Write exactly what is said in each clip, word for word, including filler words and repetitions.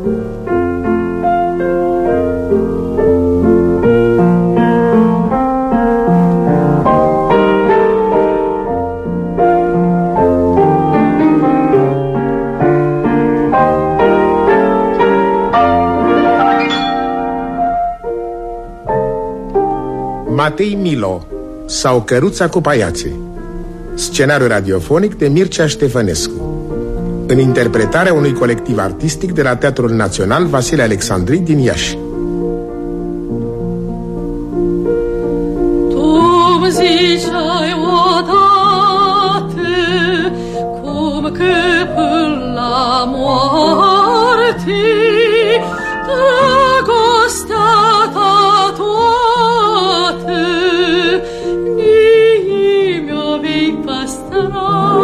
Matei Milo sau Căruța cu paiace. Scenariu radiofonic de Mircea Ștefănescu, în interpretarea unui colectiv artistic de la Teatrul Național Vasile Alexandri din Iași. Tu ziceai odată cum că până la moarte dragostea ta toată nimeni-o vei păstra.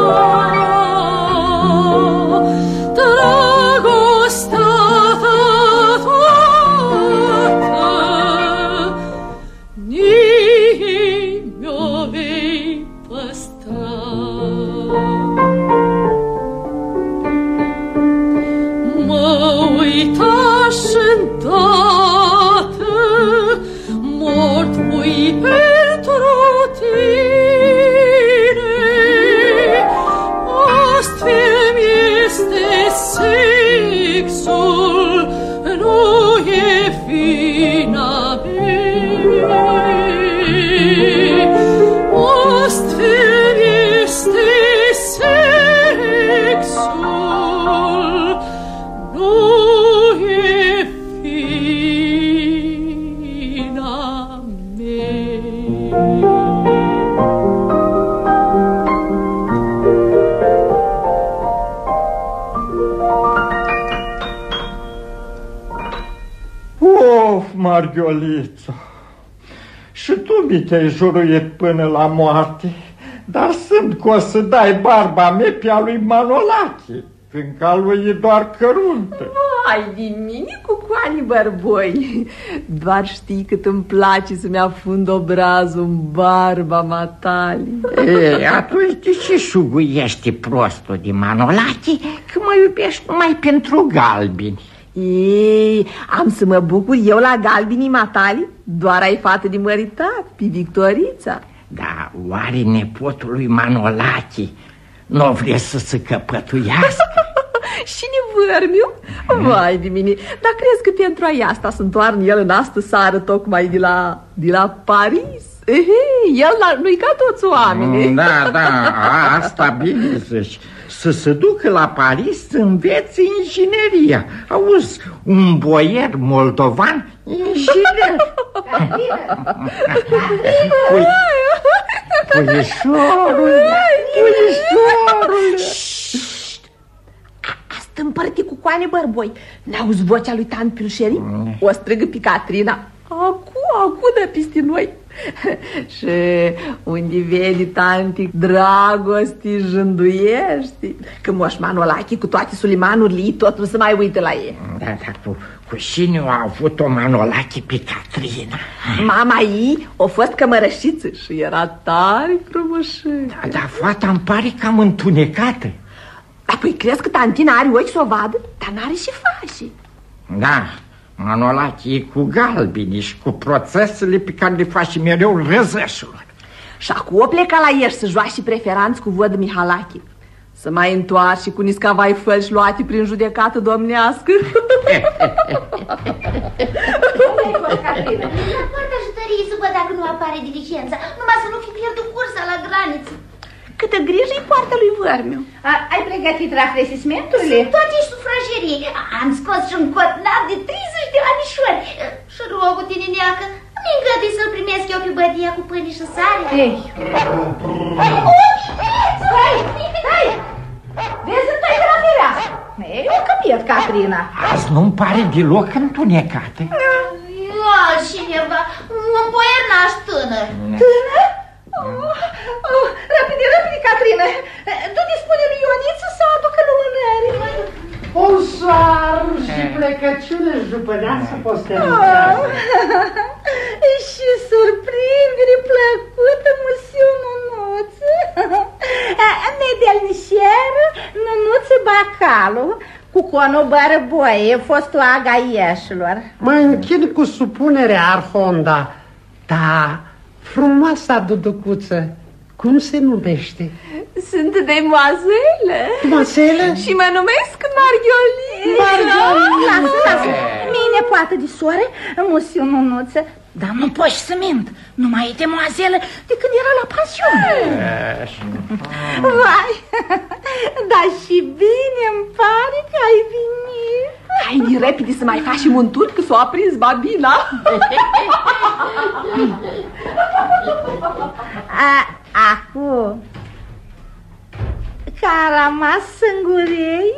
Marghioliță, și tu mi te-ai juruit până la moarte, dar sunt că o să dai barba mea pe a lui Manolache, fiindcă a lui e doar căruntă. Ai din mine cu coani bărboi, doar știi cât îmi place să-mi afund obrazul în barba matali. E, atunci de ce șuguiești prostul de Manolache, că mă iubești numai pentru galbini? Ei, am să mă bucur eu la galbinii matali? Doar ai fată de măritat, pe Victorița. Da, oare nepotul lui Manolache nu vrea să se căpătuiască? Și nevărmiu? Vai de mine, dar crezi că pentru a asta se întoarne el în astă seară tocmai de la, de la Paris? Ehe, el nu-i ca toți oamenii. Da, da, asta bine zici. Să se ducă la Paris să învețe ingineria. Auzi, un boier moldovan inginer. Pui, puișorule, puișorule. Asta împărte cu coane bărboi. N-auzi vocea lui Tan Pilșeri? O strigă pe Catrina. Acu, acu de peste noi. Și unde vede tanti dragosti, jânduiești, că Moș Manolache cu toate sulimanurile ei tot nu se mai uită la ei. Da, dar cu, cu cine a avut-o Manolache pe Catrina? Mama ei a fost cămărășiță și era tare frumușă. Da, dar fata îmi pare cam întunecată. Apoi crezi că tantina are ochi să o vadă? Dar n-are și face. Da, Manolache e cu galbini și cu procesele pe care le face mereu răzășul. Și acum o pleca la Iași să joace preferanți cu Văd Mihalache. Să mai întoarce cu niscavai fălși luate prin judecată domnească. Foarte ajutărie să văd dacă nu apare diligența, numai să nu fi pierdut cursa la graniță. Câtă grijă îi poartă lui Vărmiu. A, ai pregătit rafresismenturile? Sunt toate sufragerii. Am scos și un cotnar de treizeci de anișori. Și rogul tine, neacă, nu-mi îngădui să-l primesc eu pe bădia cu pâine și sare. Ei! Stai! Stai! Vezi, stai de la fereastră. Ei, o căpiet, Catrina. Azi nu-mi pare deloc întunecată. Altcineva, un boiernaș tânăr. Tânăr? Oh, oh, repede, repede, Catrina. Du-te, spune lui Ioniță să aducă lumânări. Bonsoir și plecăciune jupănească posteriță. Oh, și surprindere plăcută, musiu Nunuță. Medelnișeră, Nunuță Bacalu, cu conul bărboie, fostul aga ieșilor. Mă închin cu supunere, Arhonda. Da, frumoasa duducuță, cum se numește? Sunt demoazele. Demoazele? Și mă numesc Marghioliță. Marghioliță. Lasă, lasă. Mine poate de soare, musiu nunuță. Dar nu poți să mint. Nu mai e demoazelă de când era la pensiune. Vai, dar și bine îmi pare că ai venit. Hai repede să mai faci un tur, că s-o aprins babina. A, acum că a rămas singurei.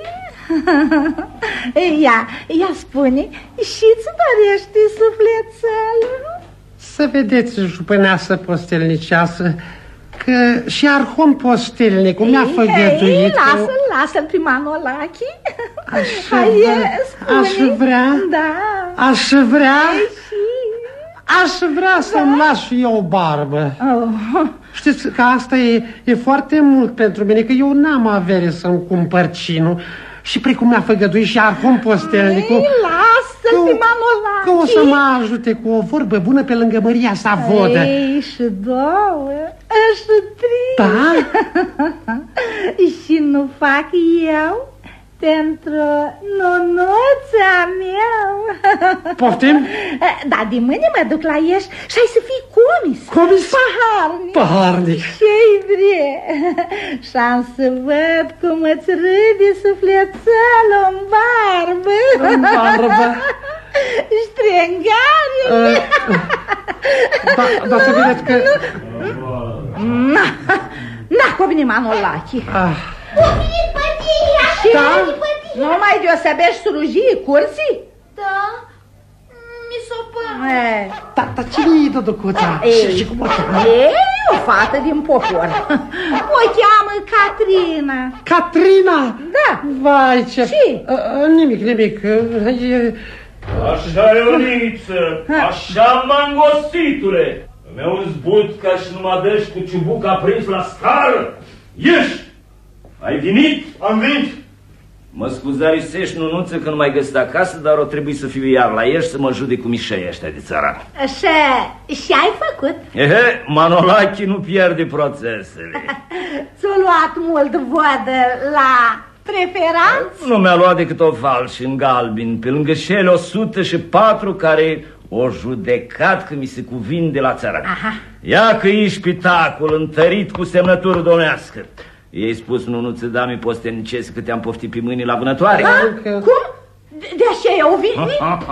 Ia, ia spune, și-ți dorești sufletelul? Să vedeți, jupâneasă postelniceasă, că și Arhon postelnic mi-a făgăduit. Lasă-l, lasă-l pe Manolachi. Aș Hai, vrea, spune. aș vrea, da. aș vrea, și... aș vrea să-mi las și eu o barbă. Oh. Știți că asta e, e foarte mult pentru mine, că eu n-am avere să-mi cumpăr cinul. Și precum mi-a făgăduit și Arhon postelnicul, lasă-l pe Manolachi, că o să mă ajute cu o vorbă bună pe lângă Măria Savodă. Ei, și două, și trei. Da? Și nu fac eu pentru nunuța mea. Poftim? Da, de mâine mă duc la Ieși și ai să fii comis. Comis? Paharnic. Paharnic. Ce-i vre? Și-am să văd cum îți râde sufletelul în barbă. În barbă. Ștrengarile. Da, dar să vedeți că... Na, na, cu bine Manolachi. Ah. Poftit, bătia! Da? Nu mai deosebești slujii curții? Da, mi s-o pare. Da, dar cine-i duducuța? Și cum o cheamă? E o fată din popor. O cheamă Catrina. Catrina? Da. Vai, ce... Ce? Nimic, nimic. E... Așa, Ioniță, așa, mangostitule. Îmi un zbut ca și nu mă dăși cu ciubuc aprins la scară. Ieși! Ai venit? Am venit. Mă scuzarisești, nunuță, că nu mai găsit acasă, dar o trebuie să fiu iar la Ieși să mă judec cu mișei ăștia de țăran. Și, și ai făcut? Ehe, Manolachi nu pierde procesele. Ți-a luat mult vodă la preferanți? Nu mi-a luat decât o falș în galbin, pe lângă cele o sută și patru care o judecat că mi se cuvin de la țăran. Aha. Ia că ești pitacul întărit cu semnătură domnească. I-ai spus, nunuță, dami postenicesc, că te-am poftit pe mâini la vânătoare? Ha? Cum? De, de așa eu vin?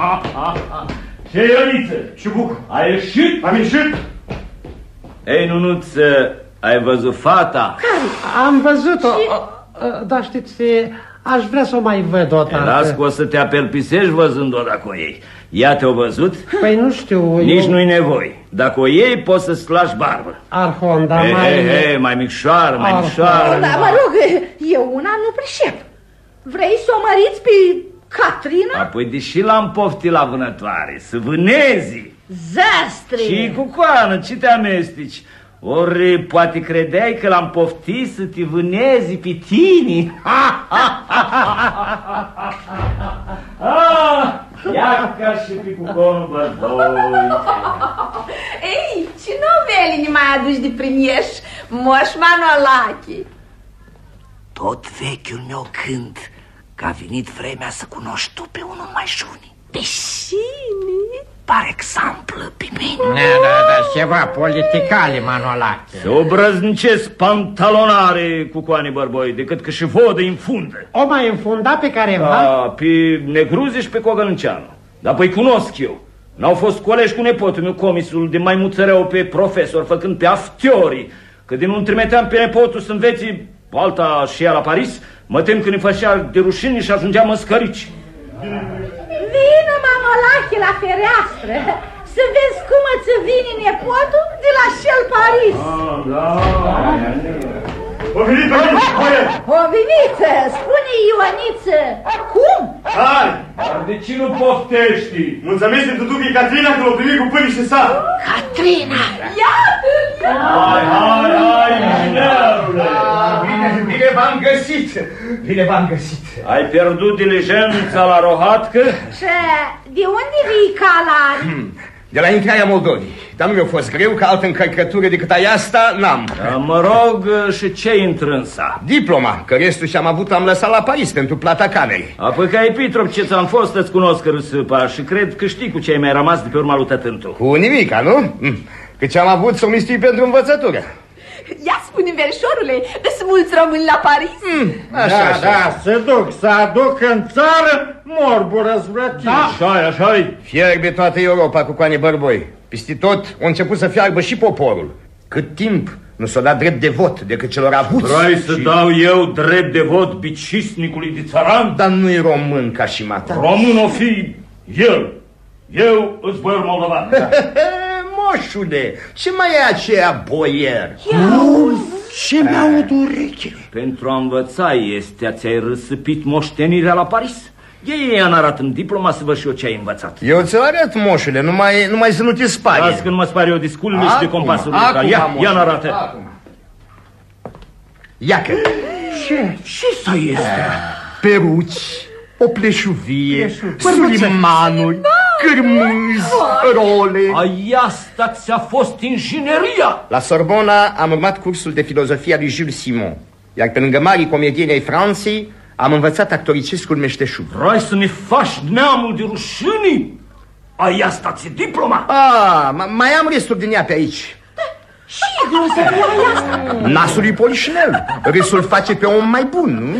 Ce, Ioniță? Ciubuc, ai ieșit? Am ieșit. Ei, nunuță, ai văzut fata? Care? Am văzut-o. Dar știți, aș vrea să o mai văd odată. Las că o să te apelpisești văzând-o dacă o iei. Ea te-o văzut? Păi nu știu. Nici eu... nu-i nevoie. Dacă o iei, poți să-ți lași barbă. Arhon, dar He, mai... he, he, mai micșoară, mai micșoară. Da, mă rog, eu una nu pricep. Vrei să o măriți pe Catrina? Apoi, deși l-am poftit la vânătoare, să vânezi. Zăstre! Și cu coană, ce te amesteci? Ori poate credeai că l-am poftit să te vânezi pe tine? Ah, ia ca și pe cuconul bărdoi. Ei, ce novele ne mai aduci de prin Ieși, Moș Manolachi? Tot vechiul meu cânt, că a venit vremea să cunoști tu pe unul mai șuni. Pe cine? Par exemplu pe mine. Da, da, da, ceva politicale, Manolache. Se obrăznicesc pantalonare cu coane bărboi, decât că și vodă infundă. O mai înfunda pe careva? Da, pe Negruze și pe Cogălânceanu. Dar păi cunosc eu. N-au fost colegi cu nepotul meu, comisul, de mai muțăreau pe profesor, făcând pe aftiorii. Că din nu trimiteam pe nepotul să înveți alta și ea la Paris, mă tem că ne făcea de rușine și ajungeam în scărici. Vină, Manolache, la fereastră, să vezi cum îți vine nepotul de la Shell Paris. Ah, da. O venit pe mine, boier. O veniță, spune Ioniță. Cum? Hai! Dar de ce nu poftești? Nu-ți amesti de duducii Catrina că l-o primi cu pâini și sar. Catrina! Iată-l! Hai, hai, hai, inginerule! Bine, bine, Bine v-am găsit! Bine v-am găsit! Ai pierdut diligența la Rohatcă? Și de unde vii, Calar? Hmm. De la intrarea Moldovii. Dar nu mi-a fost greu, că altă încărcătură decât aia asta n-am. Da, mă rog, și ce intrânsa? Diploma, că restul ce-am avut am lăsat la Paris pentru plata camerei. Apoi ca Epitrop ce ți-am fost, îți cunosc râsâpa și cred că știi cu ce ai mai rămas de pe urma lui tătântu. Cu nimica, nu? Că ce-am avut s-o mistui pentru învățătură. Ia spune, verișorule, îți mulți români la Paris? Mm, așa, da, așa. Da, se duc, să aduc în țară morbul răzvrătit. Da. Așa-i, așa-i. Fierbe toată Europa cu coane bărboi. Peste tot a început să fiarbă și poporul. Cât timp nu s-a dat drept de vot decât celor avuți. Vrei să și... dau eu drept de vot bicisnicului de țăran? Dar nu-i român ca și mata. Român o fi el. Eu îți boier moldovan. Da. Moșule, ce mai e aceea boier? Ce mi-aud urechile? Pentru a învăța este, ți-ai răsăpit moștenirea la Paris? Ei i-am arăt în diploma să văd și eu ce ai învățat. Eu ți-o arăt, moșule, numai, numai să nu te spari. Las când mă spari eu de sculele și de compasul ăsta. Ia, ia n-arată. Acum. Iacă. Ce? Ce să este? Peruci, o pleșuvie, sulimanuri, cârmâzi, role. Ai asta ți-a fost ingineria. La Sorbona am urmat cursul de filozofia lui Jules Simon. Iar pe lângă marii comedieni ai Franței am învățat actoricescul meșteșug. Vrei să ne faci neamul de rușinii? Ai asta ți diploma? Ah, mai am restul din ea pe aici. Și filozofia e asta? Nasul lui Polișinel. Râsul face pe om mai bun, nu?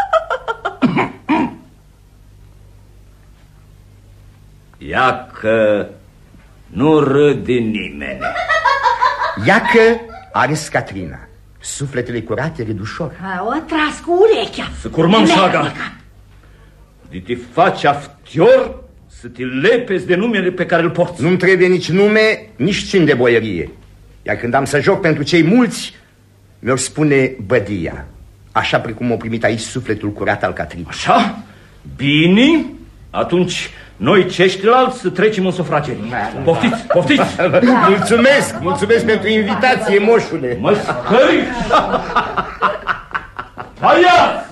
Ia că nu râde nimeni. Ia că are Catrina. Sufletele curate râd ușor. O tras cu urechea. Să curmăm șaga. De te faci aftior, să te lepezi de numele pe care îl porți. Nu-mi trebuie nici nume, nici țin de boierie. Iar când am să joc pentru cei mulți, mi-or spune Bădia. Așa precum o primit aici sufletul curat al Catrinei. Așa? Bine? Atunci noi ceștilalți să trecem în sufragerie. Poftiți, poftiți. Da. Mulțumesc, mulțumesc pentru invitație, moșule. Mă scări. Haia!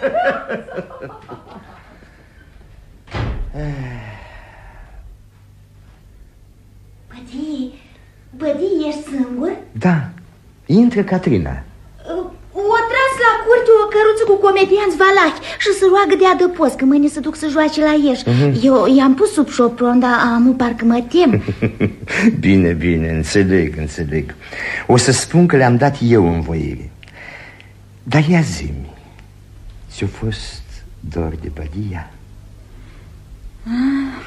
Bădii, Bădii, ești singur? Da, intră Catrina. O tras la curte o căruță cu comedianți valahi și se roagă de adăpost, că mâine se duc să joace la Ieși. uh-huh. Eu i-am pus sub șopron, dar amu parcă mă tem. Bine, bine, înțeleg, înțeleg. O să spun că le-am dat eu învoire. Dar ia zi-mi, ți-a fost dor de Bădia? Ah.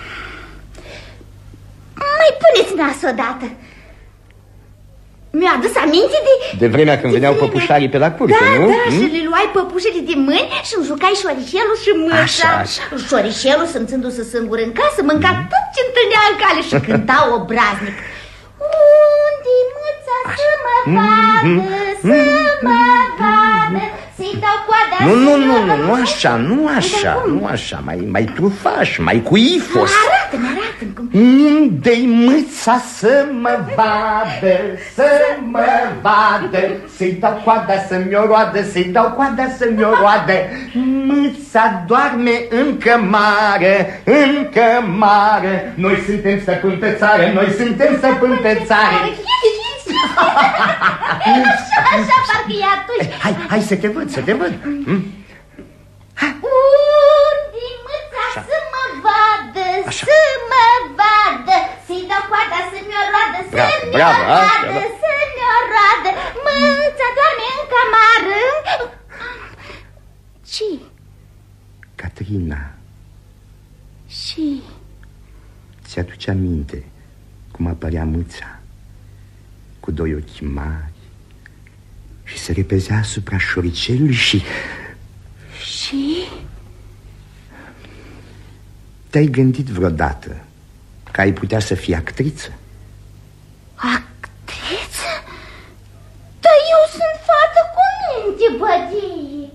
Mai puneți nas odată. Mi-a adus aminte de... De vremea când de veneau vreme. Păpușarii pe la curte, da, nu? Da, da, hmm? Și le luai păpușele de mâini și îmi jucai șoricelul și mâța. Așa, așa. Șoricelul, simțându-se singur în casă, mânca mm. tot ce întâlnea în cale și cânta obraznic. Unde-i mâța să mă vadă, mm. să mă vadă, să-i dau coada. Nu, nu, nu, nu, nu așa, nu așa, nu așa, mai, mai trufaș, mai cu ifos. Arată-mi, arată-mi cum... Unde-i mâța să mă vadă, să mă vadă, să-i dau coada să-mi o roadă, să-i dau coada să-mi o roadă. Mâța doarme în cămară, în cămară. Noi suntem stăpâni pe țară, noi suntem stăpâni pe țară. Așa, așa, parcă e atunci. Hai, hai să te văd, să te văd. Unde-i mâța să mă vadă, să mă vadă, să-i dau coada să-mi o roadă, să-mi o roadă, să-mi o roadă. Mâța doarme în camară. Ce? Catrina. Și? Ți-aduce aminte cum apărea mâța cu doi ochi mari și se repezea asupra șoricelului și... Și? Te-ai gândit vreodată că ai putea să fii actriță? Actriță? Dar eu sunt fată cu minte, Bădii.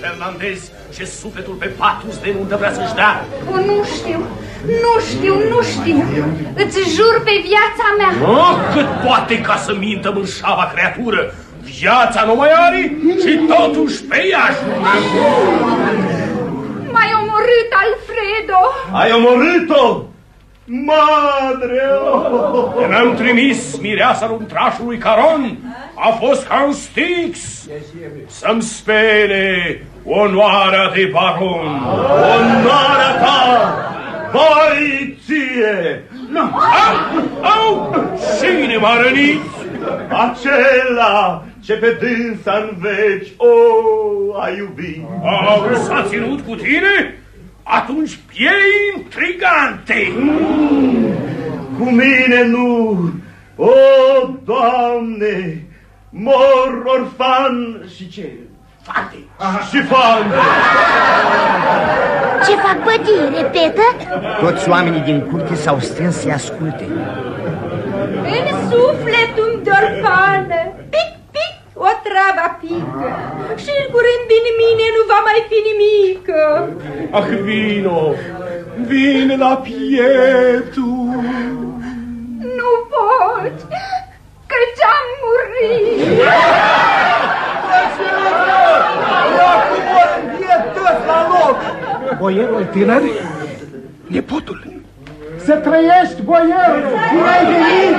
Fernandez ce sufletul pe patus de nuntă vrea să-și dea? O, nu știu, nu știu, nu știu. Îți jur pe viața mea. Oh, cât poate ca să mintă mărșava creatură? Viața nu mai are și totuși pe ea jură. M-ai omorât, Alfredo. Ai omorât-o? Madre! Oh. Mi-am trimis mireasa luntrașului Caron. A fost ca un Styx să-mi spele onoarea de baron. Onoarea ta! Vai ție! Au! Cine m-a rănit? Acela ce pe dânsa-n veci, o, a iubit. Au, s-a ținut cu tine? Atunci piei intrigante. Mm, cu mine nu. O, Doamne, mor orfan și ce? Fate. Și fante. Ce fac bătii, repetă? Toți oamenii din curte s-au strâns să-i asculte. În sufletul de orfană, pic, pic, o travă pică. Și în curând din mine nu va mai fi nimic. Ah, vino, vine la pietul. Nu poți, că ce-am murit. Acum o să fie toți la loc. Boierul tânăr? Nepotul. Să trăiești, boierul! Bine ai venit!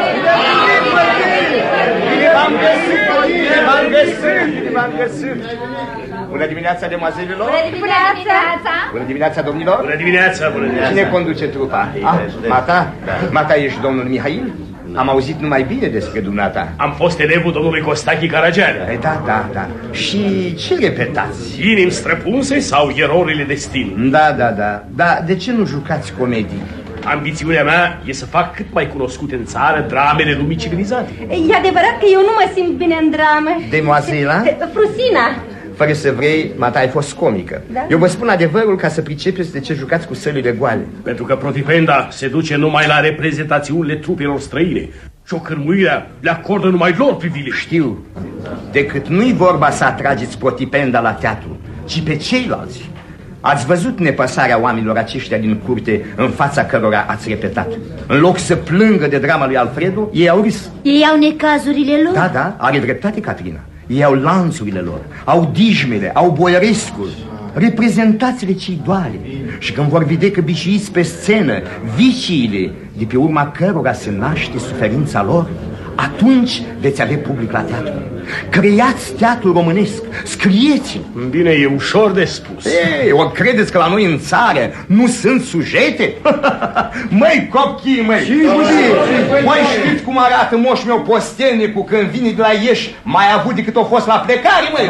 Bine v-am găsit, bine v-am găsit, bine v-am găsit. Bună dimineața, demoazelilor! Bună dimineața! Bună dimineața, domnilor! Bună dimineața, bună dimineața! Cine conduce trupa? Ah, Mata? Mata, ești domnul Mihail? Am auzit numai bine despre dumneata. Am fost elevul domnului Costachi Caragian. Da, da, da. Și ce repetați? Inimi străpunse sau erorile destinului? Da, da, da. Dar de ce nu jucați comedii? Ambițiunea mea e să fac cât mai cunoscute în țară dramele lumii civilizate. E adevărat că eu nu mă simt bine în dramă. Demoazela? Frusina. Fără să vrei, Mata, ai fost comică. Da? Eu vă spun adevărul ca să pricepeți de ce jucați cu sălile goale. Pentru că Protipenda se duce numai la reprezentațiunile trupelor străine. Și o cârmuirea le acordă numai lor privilegii. Știu. Decât nu-i vorba să atrageți Protipenda la teatru, ci pe ceilalți. Ați văzut nepăsarea oamenilor aceștia din curte în fața cărora ați repetat. În loc să plângă de drama lui Alfredo, ei au râs. Ei au necazurile lor? Da, da, are dreptate Catrina. Ei au lanțurile lor, au dijmele, au boierescul, reprezentațiile ce-i doare. Și când vor vedea că bișuiți pe scenă viciile de pe urma cărora se naște suferința lor, atunci veți avea public la teatru. Creați teatru românesc, scrieți-l. Bine, e ușor de spus. Ei, ori credeți că la noi în țară nu sunt sujete? Măi, copchii, măi! Măi, știți cum arată moș meu postelnicul când vine de la Ieși mai avut decât o fost la plecare, măi?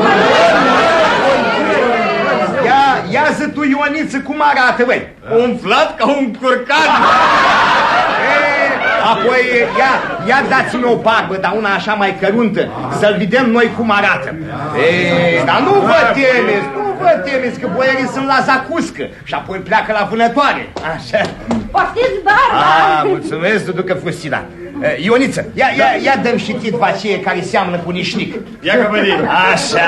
Ia, ia zi tu, Ioniță, cum arată, măi? Umflat ca un curcan. Apoi, ia, ia dați-mi o barbă, dar una așa mai căruntă, să-l vedem noi cum arată. Ei, dar nu vă temeți, nu vă temeți, că boierii sunt la zacuscă și apoi pleacă la vânătoare. Așa. Poftiți barba! Ah, mulțumesc, duducă Frusina. Ioniță, ia, ia, ia dăm și titva aceea care seamănă cu nișnic. Ia că vedem. Așa.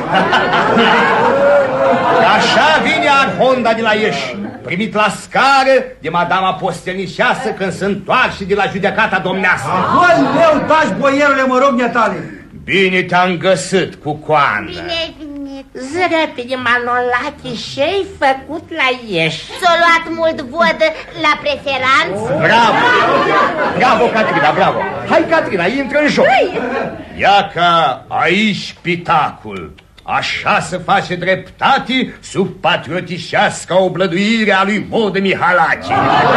Așa vine Arhonda de la Ieși, primit la scară de madama postelniceasă când se întoarce de la judecata domnească. Acolo meu taci, boierule, mă rog, netale. Bine te-am găsit, Cucoandă. Bine, bine. Zi repede, Manolache, ce-ai făcut la Ieși? S-a luat mult vodă la preferanță? Bravo! Bravo, Catrina, bravo! Hai, Catrina, intră în joc! Ia ca aici pitacul. Așa se face dreptate sub patriotișească oblăduire a lui Modă Mihalache.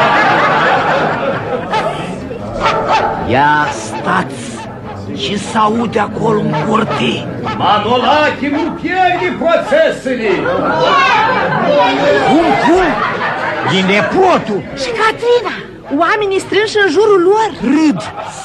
Ia stați și s-aude acolo în curte. Manolache nu pierde procesele. Cum, cum? E nepotul. Și Catrina, oamenii strânși în jurul lor râd.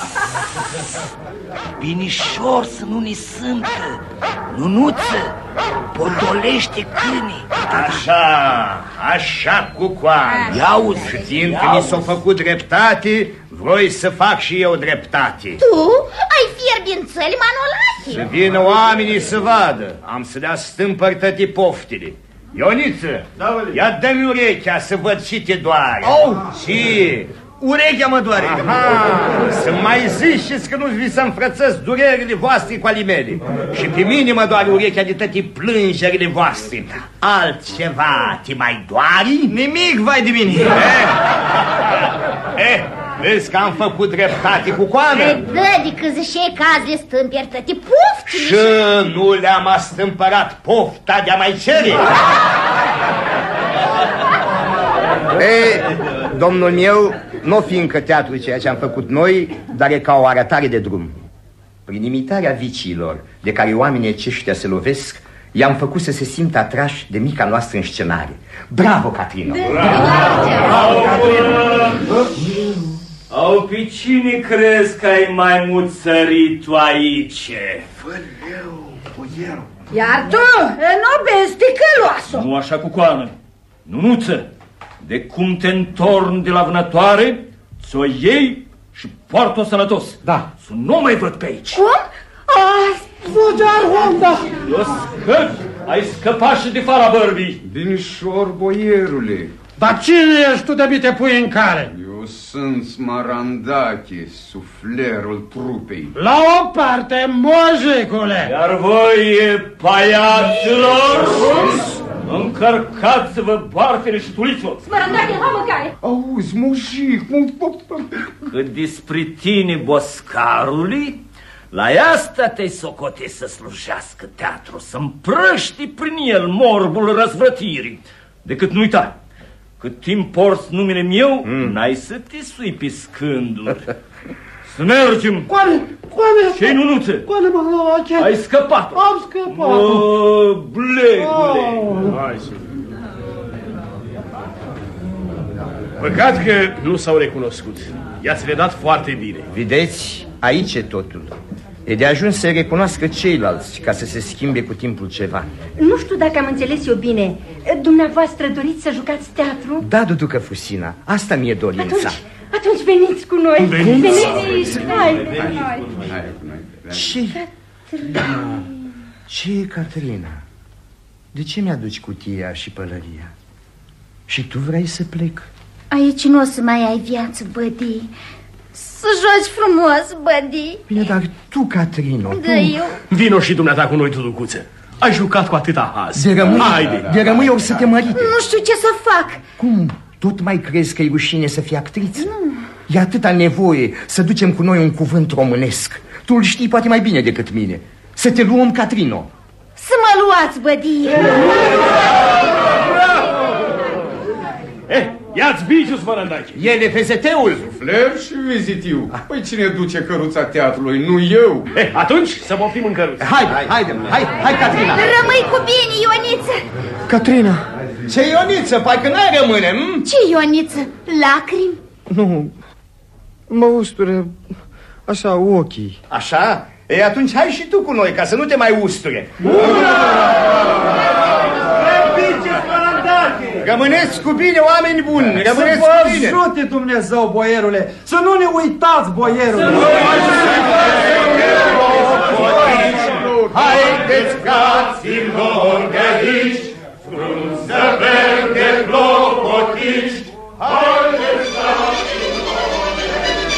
Binișor să nu ne sântă. Nunuță, potolește câinii. Așa, așa, Cucoan. Ia-uzi. Știind că mi s-a făcut dreptate, Vroi să fac și eu dreptate. Tu ai fierbințăli, Manolache? Să vină oamenii să vadă. Am să le astâmpăr toate poftile. Ioniță, da, ia dă-mi urechea să văd și te doare. Oh. Și urechea mă doare. Aha. Să mai ziceți că nu vi să înfrățăți durerile voastre cu ale mele. Și pe mine mă doare urechea de toate plângerile voastre. Altceva te mai doare? Nimic, vai de mine. Eh, eh, vezi că am făcut dreptate cu coană? Păi dă de că ziceai că azi le stâmpieri toate poftile. Și nu le-am astâmpărat pofta de-a mai cere. Ei, domnul meu, nu fi încă teatru ceea ce am făcut noi, dar e ca o arătare de drum. Prin imitarea viciilor de care oamenii aceștia se lovesc, i-am făcut să se simtă atrași de mica noastră înscenare. Bravo, Catrina! Bravo, Catrina! Au, pe cine crezi că ai mai muțărit tu aici? Făleu, boierul. Iar tu, nu vezi ticăloasă. Nu așa cu coană. Nunuță, de cum te întorni de la vânătoare, ți-o iei și poartă-o sănătos. Da. Să nu mai văd pe aici. Cum? Ah, Fugi-ar, Honda! Eu scăpi, ai scăpat și de fara bărbii. Binișor, boierule. Dar cine ești tu de mi te pui în care? Eu sunt Smarandache, suflerul trupei. La o parte, mojicule! Iar voi, paiaților, încărcați-vă barfele și tuliți-vă! Smarandache, ha mâncare! Auzi, mojic! Cât despre tine, boscarului, la asta te-ai socote să slujească teatru, să împrăști prin el morbul răzvrătirii. Decât nu uita, cât timp porți numele meu, mm. n-ai să te sui pe scânduri. Să mergem! Coane! Coane! Ce-i, Nunuță? Coane, Manolache! Ai scăpat-o! Am scăpat-o! Mă, blegule! Oh. Hai să... Păcat că nu s-au recunoscut. I-ați redat foarte bine. Vedeți, aici e totul. E de ajuns să recunoască ceilalți ca să se schimbe cu timpul ceva. Nu știu dacă am înțeles eu bine. Dumneavoastră doriți să jucați teatru? Da, duducă Fusina, asta mi-e dorința. Atunci, atunci veniți cu noi. Veniți! Veniți! Hai, hai. Ce? Ce, Caterina? De ce mi-aduci cutia și pălăria? Și tu vrei să plec? Aici nu o să mai ai viață, Bădii. Să joci frumos, Bădii. Bine, dar tu, Caterina, Da, eu. Vino și dumneata cu noi, Tuducuță. Ai jucat cu atâta haz. De rămâi, Haide. de rămâi ori să te mărite. Nu știu ce să fac. Cum? Tot mai crezi că e rușine să fii actriță? Nu. E atâta nevoie să ducem cu noi un cuvânt românesc. Tu îl știi poate mai bine decât mine. Să te luăm, Catrino. Să mă luați, Bădii. Eh, ia-ți biciul, Smarandache. E F Z T-ul. Sufler și vizitiu. Păi cine duce căruța teatrului? Nu eu. Eh, atunci să moptim în căruță. Haide, haide, hai, hai, Catrina. Rămâi cu bine, Ioniță. Catrina. Ce Ioniță? Parcă n-ai rămâne, m? Ce, Ioniță? Lacrimi? Nu, mă ustură așa ochii. Așa? E, atunci hai și tu cu noi, ca să nu te mai usture. Rămâneți cu bine, oameni buni! Rămâneți să cu bine! vă ajute Dumnezeu, boierule! Să nu ne uitați, boierule! Haideți, fraților de aici, frunză verde clopotici, haideți, fraților de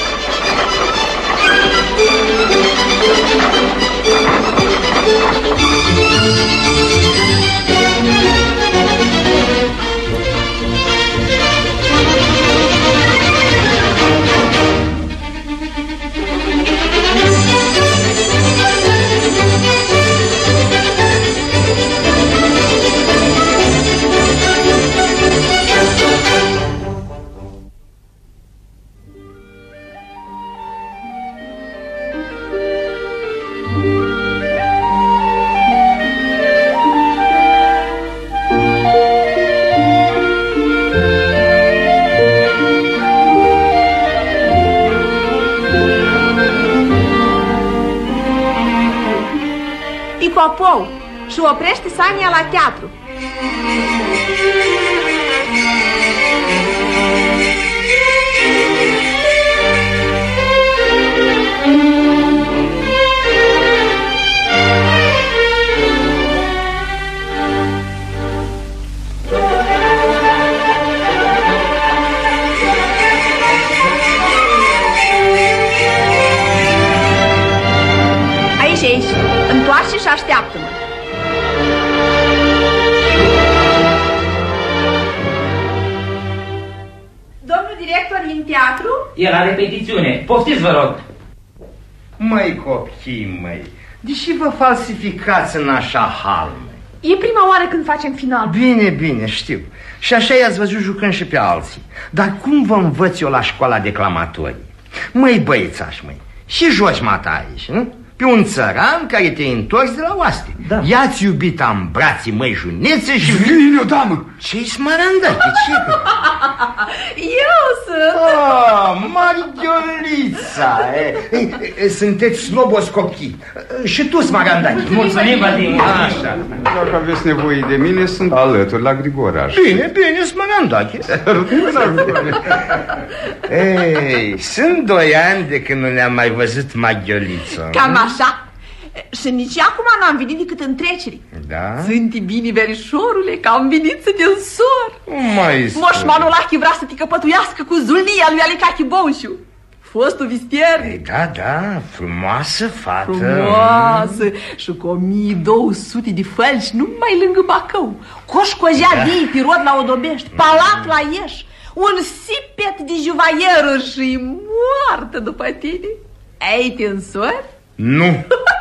Popou și oprește Sania la teatru. e la repetițiune. Poftiți, vă rog. Măi, copii, măi, deși vă falsificați în așa hal, măi? E prima oară când facem final. Bine, bine, știu. Și așa i-ați văzut jucând și pe alții. Dar cum vă învăț eu la școala declamatorii? Măi, băiețași, măi, și joci mata aici, nu? Pe un țăran care te-ai întors de la oaste. Da. Ia-ți iubita în brații, măi, junețe și... Vine o damă! Ce-i smarandă? De ce? Eu sunt! Oh, Marghiolița! E, e, e, sunteți slobos copii. Și tu, smarandă. Mulțumim, Vadim. Așa. Dacă aveți nevoie de mine, sunt alături la Grigoraș. Bine, bine, smarandă. Ei, sunt doi ani de când nu ne-am mai văzut, Marghioliță. Cam așa. Și nici acum n-am venit decât în treceri. Da? Sunt bine, verișorule, că am venit să te însor. Mai Moș Manolachi vrea să te căpătuiască cu Zulia lui Alicachi Bonșiu, fostul vistiernic. Da, da, frumoasă fată. Frumoasă. Și cu o mie două sute de fălci numai lângă Bacău. Coșcojea da. Vii, pirot la Odobești, palat la Ieș, un sipet de juvaieruri și moartă după tine. Ei, te însori? Nu.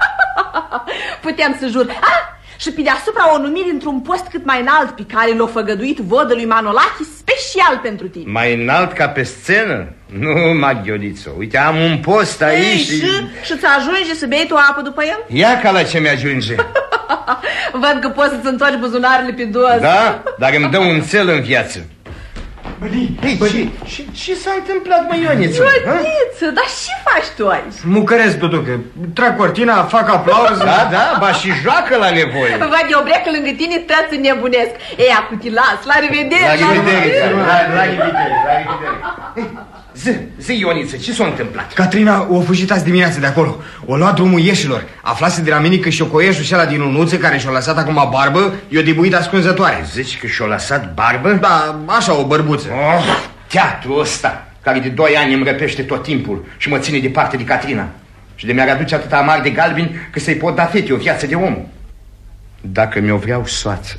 Putem să jur. Ah, și pe deasupra o numire într-un post cât mai înalt pe care l-a făgăduit vodă lui Manolachi special pentru tine. Mai înalt ca pe scenă? Nu, Maghioliță, uite, am un post aici. Ei, și... Și ți ajunge să bei tu apă după el? Ia ca la ce mi-ajunge. Văd că poți să-ți întorci buzunarele pe dos. Da, dar îmi dă un cel în viață. Bădii, Ei, bădii. Ce, ce s-a întâmplat, mă, Ioniță? Ioniță, dar ce faci tu aici? Mucăresc, duducă, trag cortina, fac aplauze. Da, da, ba și joacă la nevoie. Văd eu brecă lângă tine, tăți nebunesc. Ei, acu te las, la revedere. La revedere, la, la revedere, la revedere. Zi, zi, Ioniță, ce s-a întâmplat? Catrina o fugit azi dimineață de acolo. O luat drumul ieșilor. Aflase de la mine că șocoieșul și ăla din unuțe, care și-o lăsat acum barbă, i-o dibuit ascunzătoare. Zici că și-o lăsat barbă? Da, așa, o bărbuță. Oh, teatrul ăsta, care de doi ani îmi răpește tot timpul și mă ține departe de Catrina. Și de mi-ar aduce atâta amar de galbini că să-i pot da fete o viață de om. Dacă mi-o vreau soață.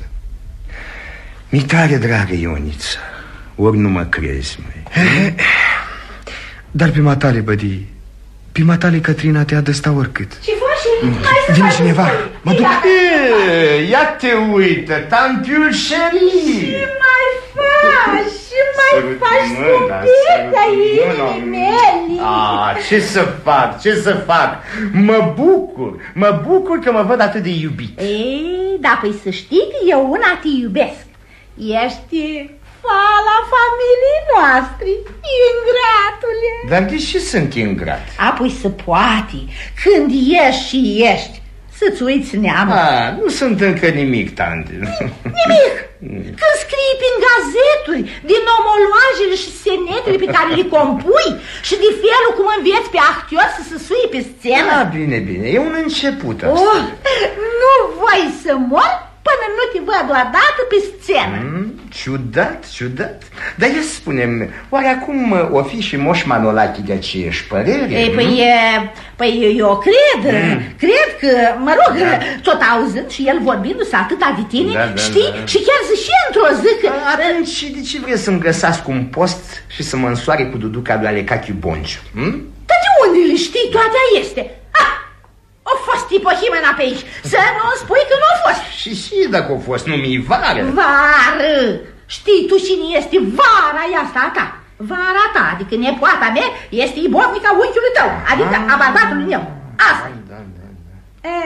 Mi tare dragă, Ioniță, ori nu mă crezi, măi. Dar pe matale, bădii, pe matale Catrina te adăsta oricât. Ce faci? Hai să vine cineva, mă duc. E, ia te uită, tantiul Șerii. Ce mai faci? Ce mai faci, scumpita inimii mele? Ah, ce să fac, ce să fac? Mă bucur, mă bucur că mă văd atât de iubit. Ei, da, păi să știi că eu una te iubesc. Ești... fala familiei noastre, ingratule. Dar de ce sunt ingrat? Apoi să poate, când ești și ești, să-ți uiți neamul. Ah, nu sunt încă nimic, tante. Nimic? Când scrii prin gazeturi din omoloajele și senetele pe care le compui și de felul cum înveți pe actori să se suie pe scenă. Ah, bine, bine, e un început asta. Oh, nu voi să mor până nu te văd odată pe scenă. Mm, ciudat, ciudat. Dar ia spune-mi, oare acum o fi și Moș Manolachi de aceeași părere? Ei, păi, păi eu cred, mm. cred că, mă rog, da. Tot auzând și el vorbindu-se atâta de tine, da, da, știi, da, da. Și chiar zice într-o zi că... Atunci, de ce vrei să-mi găsască un post și să mă însoare cu duduca lui Alicachi Bonșiu? Hm? Dar de unde le știi? Toate este. Ah! A fost Tipohimena pe aici. Să nu spui că nu a fost. Și și dacă a fost, nu mi-i vară. Vară. Știi tu cine este vara asta a ta? Vara ta, adică nepoata mea, este ibovnica unchiului tău, adică a bărbatului meu. Asta. Da, da, da. E,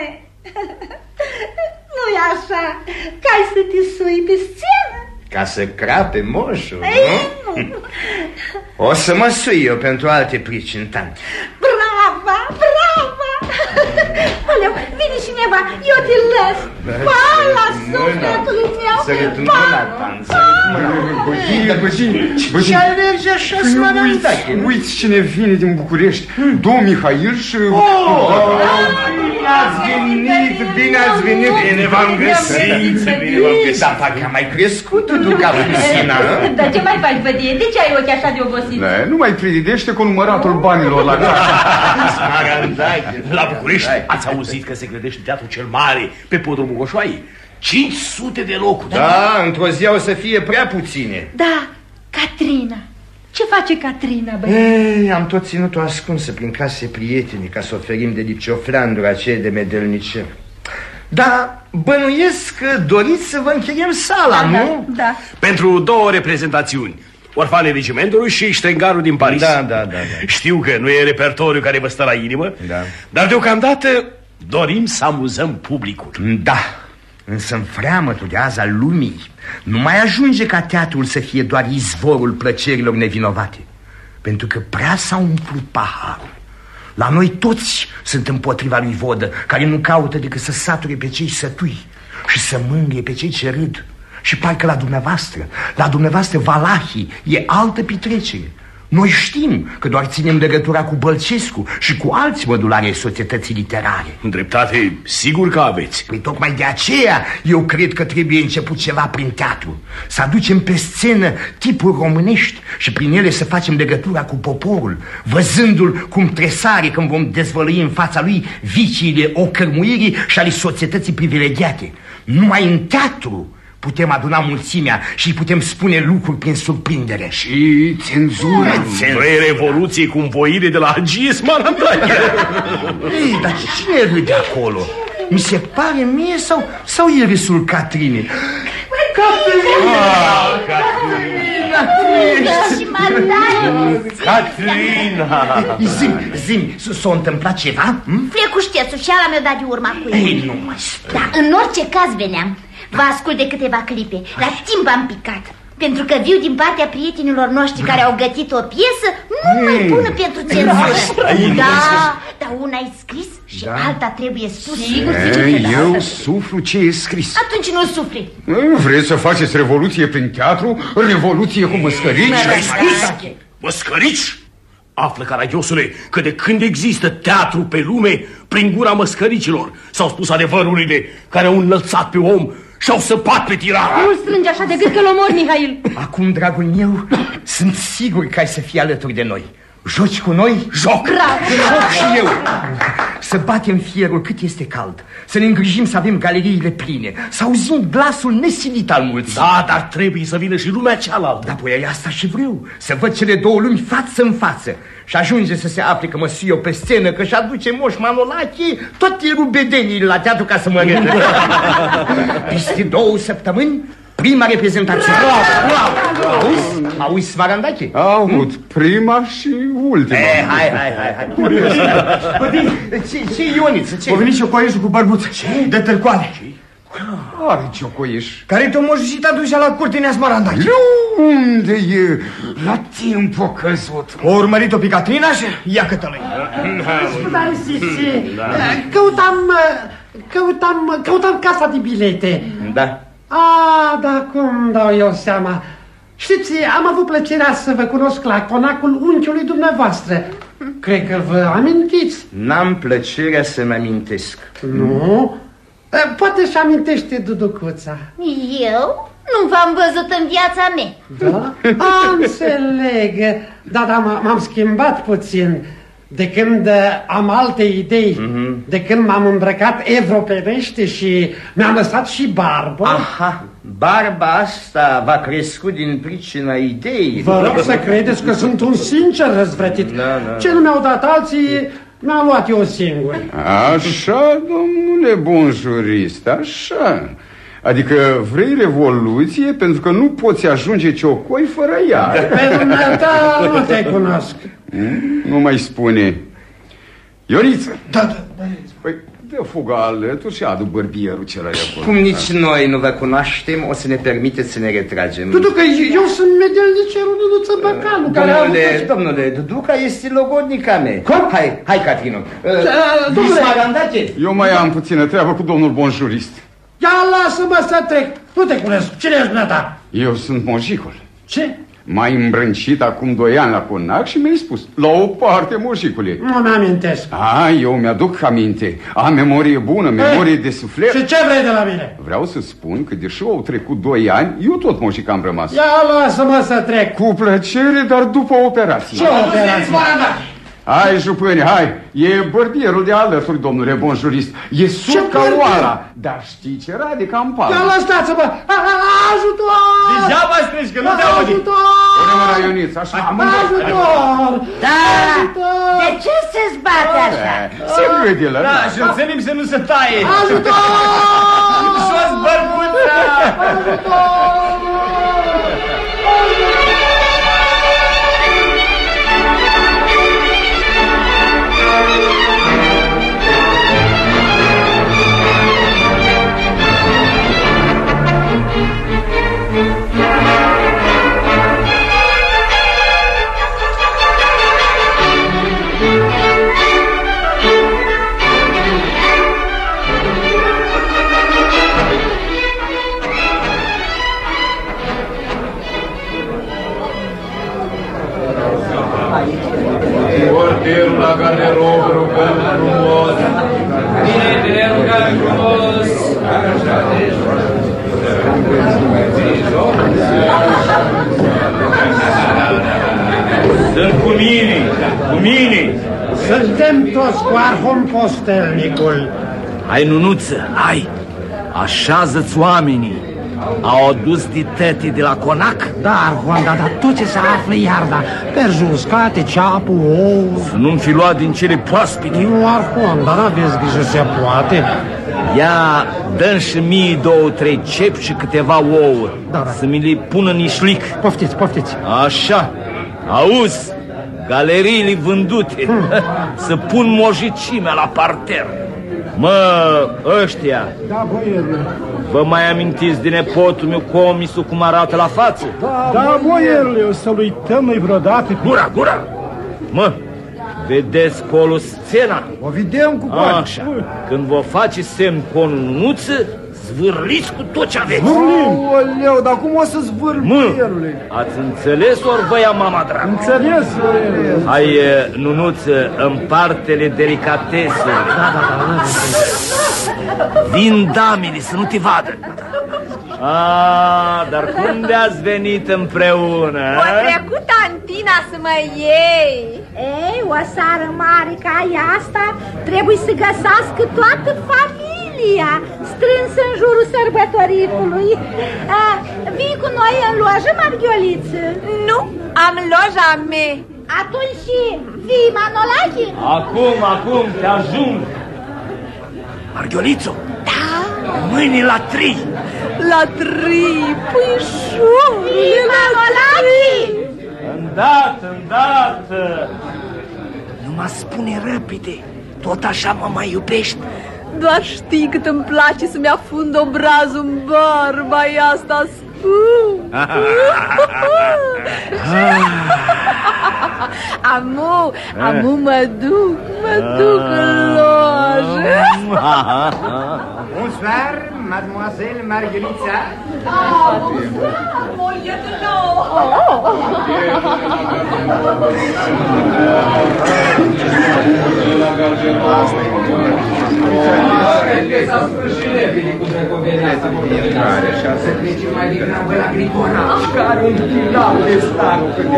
nu-i așa, că ai să te sui pe scenă? Ca să crape moșul, Ei, nu? nu? O să mă sui eu pentru alte pricini, tante. Brava, brava! Oleu, vine cineva, eu te las. Pa la sufletul meu. Sărut mâna, tante, sărut mâna. Băgie, băgie, ce alergi așa, smarandachie? Uiți cine vine din București, domn Mihail și... Bine ați venit, bine ați venit. Bine v-am găsit, bine v-am găsit. Dar parcă a mai crescut, duca Lucina. Dar ce mai faci, bădie? De ce ai ochii așa de obosit? Nu mai prididește cu număratul banilor la casă. Smarandachie. La București ați auzit că se clădește teatrul cel mare pe podrumul Goșoaiei? cinci sute de locuri. Da, într-o zi o să fie prea puține. Da, Catrina, Ce face Catrina, băi? Ei, am tot ținut-o ascunsă prin case prieteni ca să oferim de dicioflanduri aceea de medelnice. Dar bănuiesc că doriți să vă închiriem sala, da, nu? Da, da. Pentru două reprezentațiuni. Orfanele regimentului și ștengarul din Paris. Da, da, da, da. Știu că nu e repertoriu care vă stă la inimă, da. Dar deocamdată dorim să amuzăm publicul. Da, însă în freamătul de azi al lumii nu mai ajunge ca teatrul să fie doar izvorul plăcerilor nevinovate, pentru că prea s-a umplut paharul. La noi toți sunt împotriva lui Vodă, care nu caută decât să sature pe cei sătui și să mângâie pe cei ce râd. Și parcă la dumneavoastră, la dumneavoastră valahii, e altă petrecere. Noi știm că doar ținem legătura cu Bălcescu și cu alți mădulari ai societății literare. Dreptate, sigur că aveți. Păi tocmai de aceea eu cred că trebuie început ceva prin teatru. Să aducem pe scenă tipuri românești și prin ele să facem legătura cu poporul, văzându-l cum tresare când vom dezvălui în fața lui viciile ocărmuirii și ale societății privilegiate. Numai în teatru putem aduna mulțimea și putem spune lucruri prin surprindere. Și cenzura. Vrei revoluție cu învoire de la Agies Marandache? Ei, dar cine râde acolo? Mi se pare mie sau, sau e râsul Catrinei? Catrina! Catrina! Catrina! Zim, zim, s-a întâmplat ceva? Flecuștețul și ala mi-a dat de urma cu el. Ei, nu mai spune. Da, în orice caz veneam. Vă ascult de câteva clipe. La timp am picat. Pentru că viu din partea prietenilor noștri care au gătit o piesă nu mai bună pentru cenzură. Da, dar una e scris și alta trebuie spus. Eu suflu ce e scris. Atunci nu sufli. Vreți să faceți revoluție prin teatru? Revoluție cu măscărici? Ce-ai spus? Măscărici? Află, caragiosule, că de când există teatru pe lume, prin gura măscăricilor s-au spus adevărurile care au înălțat pe om și-au săpat pe tiran. Nu strânge așa de gât că-l omori, Mihail. Acum, dragul meu, sunt sigur că ai să fii alături de noi. Joci cu noi? Joc! Joc și eu! Să batem fierul cât este cald, să ne îngrijim să avem galeriile pline, să auzim glasul nesilit al mulții. Da, dar trebuie să vină și lumea cealaltă. Da, păi asta și vreau, să văd cele două lumi față în față. Și ajunge să se afle că mă sui eu pe scenă, că și aduce Moș Manolache toate rubedenile la teatru ca să mă râd. Peste două săptămâni, prima reprezentație. Auzi? Auzi, Marandache? Aud, prima și ultima. Eh, hai, hai, hai, hai. Ce, ce Ioniță, ce? O venit Ciocoieșul cu bărbuță. Ce? De târcoale. Are Ciocoieș. Care te-o mojusit aducea la curte Neas Marandache. Unde e? La timp o căzut. O urmărit-o pe Catrina și ia cătălăi. Căutam, căutam, căutam casa de bilete. Da. A, da, cum dau eu seama. Știți, am avut plăcerea să vă cunosc la conacul unchiului dumneavoastră. Cred că vă amintiți. N-am plăcerea să-mi amintesc. Nu? Poate și amintește Duducuța. Eu? Nu v-am văzut în viața mea. Da? A, înțeleg. Da, da, m-am schimbat puțin. De când am alte idei, mm-hmm. de când m-am îmbrăcat evropenește și mi-am lăsat și barbă. Aha, barba asta v-a crescut din pricina ideii. Vă rog să credeți că sunt un sincer răzvrătit. Da, da. Ce nu mi-au dat alții, mi-am luat eu singur. Așa, domnule bun jurist, așa. Adică vrei revoluție pentru că nu poți ajunge ciocoi fără ea. Pe dumneata nu te cunosc. Nu mai spune. Ioniță. Da, da, da. Păi dă fuga alături și adu bărbierul cel de acolo. Cum nici noi nu vă cunoaștem, o să ne permiteți să ne retragem. Duduca, eu sunt medelnicerul Duduță Băcanu. Domnule, domnule, Duduca este logodnica mea. Cum? Hai, hai, Catrino. Domnule, eu mai am puțină treabă cu domnul bonjurist. Ia lasă-mă să trec. Nu te cunosc. Cine ești dumneata? Eu sunt Mojicul. Ce? M-ai îmbrâncit acum doi ani la conac și mi-ai spus: la o parte, Mojicule. Nu mi-amintesc. A, eu mi-aduc aminte. Am memorie bună, memorie de suflet. Și ce vrei de la mine? Vreau să spun că deși au trecut doi ani, eu tot Mojic am rămas. Ia lasă-mă să trec. Cu plăcere, dar după operație. Ce operație? Hai, jupâni, hai, e bărbierul de alături, domnule bonjurist. E sub ca oala, dar știi ce rade cam pală. Ia lăsați-mă, ajutor! Degeaba strângi, că nu te auzi. Ajutor! Ioniț, așa. Ajutor! Da! De ce se-ți bate așa? Se râde la Da, și înțelim să nu se taie. Ajutor! Jos bărbuța! Ajutor! Portierul la garderob, rugăm frumos. Bine, bine, rugăm frumos. Sunt cu mine, cu mine. Suntem toți cu Arhon Postelnicul. Hai, Nunuță, hai, așează-ți oamenii. Au adus ditete de la conac? Da, Arhon, da, dar tot ce se află iarda, perjuscate, ceapul, ou... Să nu-mi fi luat din cele proaspete. Nu, Arhon, dar n-aveți grijă, se poate. Ia, dă-mi și mie două, trei cepi și câteva ouă. Da, da. Să mi le pun în ișlic. Poftiți, poftiți. Așa, auzi, galeriile vândute. Hmm. Să pun mojicimea la parter. Mă, ăștia. Da, boierule. Vă mai amintiți de nepotul meu, comisul, cum arată la față? Da, da, boierule, o să-l uităm noi vreodată. Gura, gura! Mă, vedeți colo scena? O vedem cu bani. Așa, când vă face semn cu o nunuță, zvârliți cu tot ce aveți. Oleu, dar cum o să zvârl, boierule? Ați înțeles, ori vă ia mama dragă? Înțeles, boierule. Hai, nunuță, împarte-le delicatese. Da, da, da. Vin damele să nu te vadă. Ah, dar cum de-ați venit împreună? O trecut Antina să mă iei. Ei, o seară mare ca asta trebuie să găsească toată familia strânsă în jurul sărbătoritului. A, vii cu noi în lojă, Marghioliță? Nu, am loja mea. Atunci vii, Manolache? Acum, acum, te ajung. Marghiolițo, da? Mâine la trei. La trei, puișorule, la trei. Îndată, îndată. Nu mă spune repede, tot așa mă mai iubești? Doar știi cât îmi place să-mi afund obrazul în barba-i asta scump. Amu, amu mă duc, mă duc în lojă. Bonsoir, mademoiselle Margherita. Ah, bonsoir, mon lieutenant. S-a sfârșit repede cu drăgovenea să să trecem mai degrabă la Grigona, care un pilar de stat.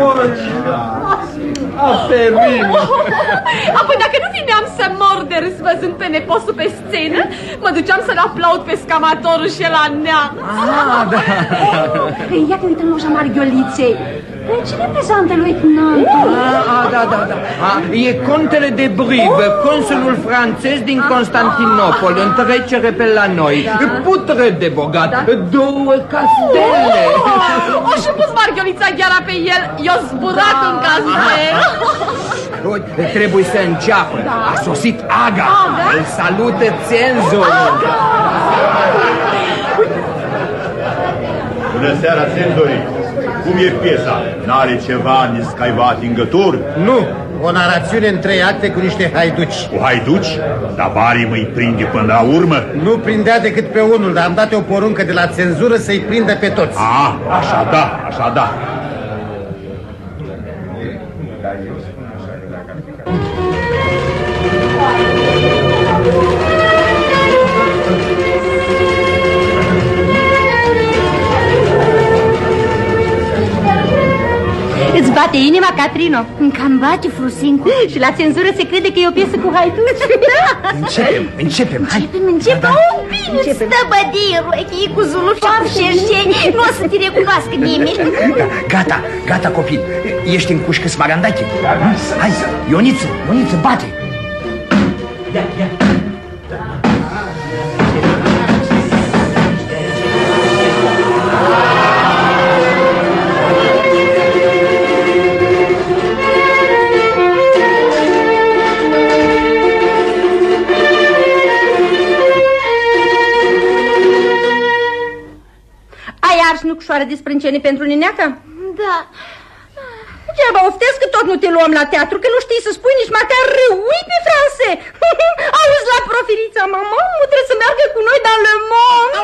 Aferin! Apoi dacă nu vineam să mor de râs văzând pe nepostul pe scenă, mă duceam să-l aplaud pe scamatorul și la neam. Ah, da! Ia că uită în loja Marghioliței. Cine prezentă luitenantul? Ah, da, da, da. Ah, e contele de Brive, consulul francez din Constantinopol, în trecere pe la noi. Putre de bogat, două castele. O și pus Marghiolița gheara pe el, i-o zburat în castel. Trebuie să înceapă. A sosit Aga. Îl salută cenzorul. Bună seara, cenzorii! Cum e piesa? N-are ceva niscaiva atingător? Nu, o narațiune în trei acte cu niște haiduci. Cu haiduci? Dar barii mă-i prinde până la urmă? Nu prindea decât pe unul, dar am dat o poruncă de la cenzură să-i prindă pe toți. Ah, așa da, așa da. Îți bate inima, Catrino? Cam bate, Frusincu. Și la cenzură se crede că e o piesă cu haiduci. Începem, începem, hai. Începem, începem. Oh, bine, stă bădie, rochii cu zulul și cu șerșeni. Nu o să te recunoască nimeni. Gata, gata, copil. Ești în cușcă smarandache? Hai, Ioniță, Ioniță, bate. Ia, ia. Ai ars nucșoară de sprâncene pentru nineaca? Da. Degeaba oftesc că tot nu te luăm la teatru, că nu știi să spui nici măcar râui pe francez. Auzi la profilița, mama, nu trebuie să meargă cu noi dans le monde.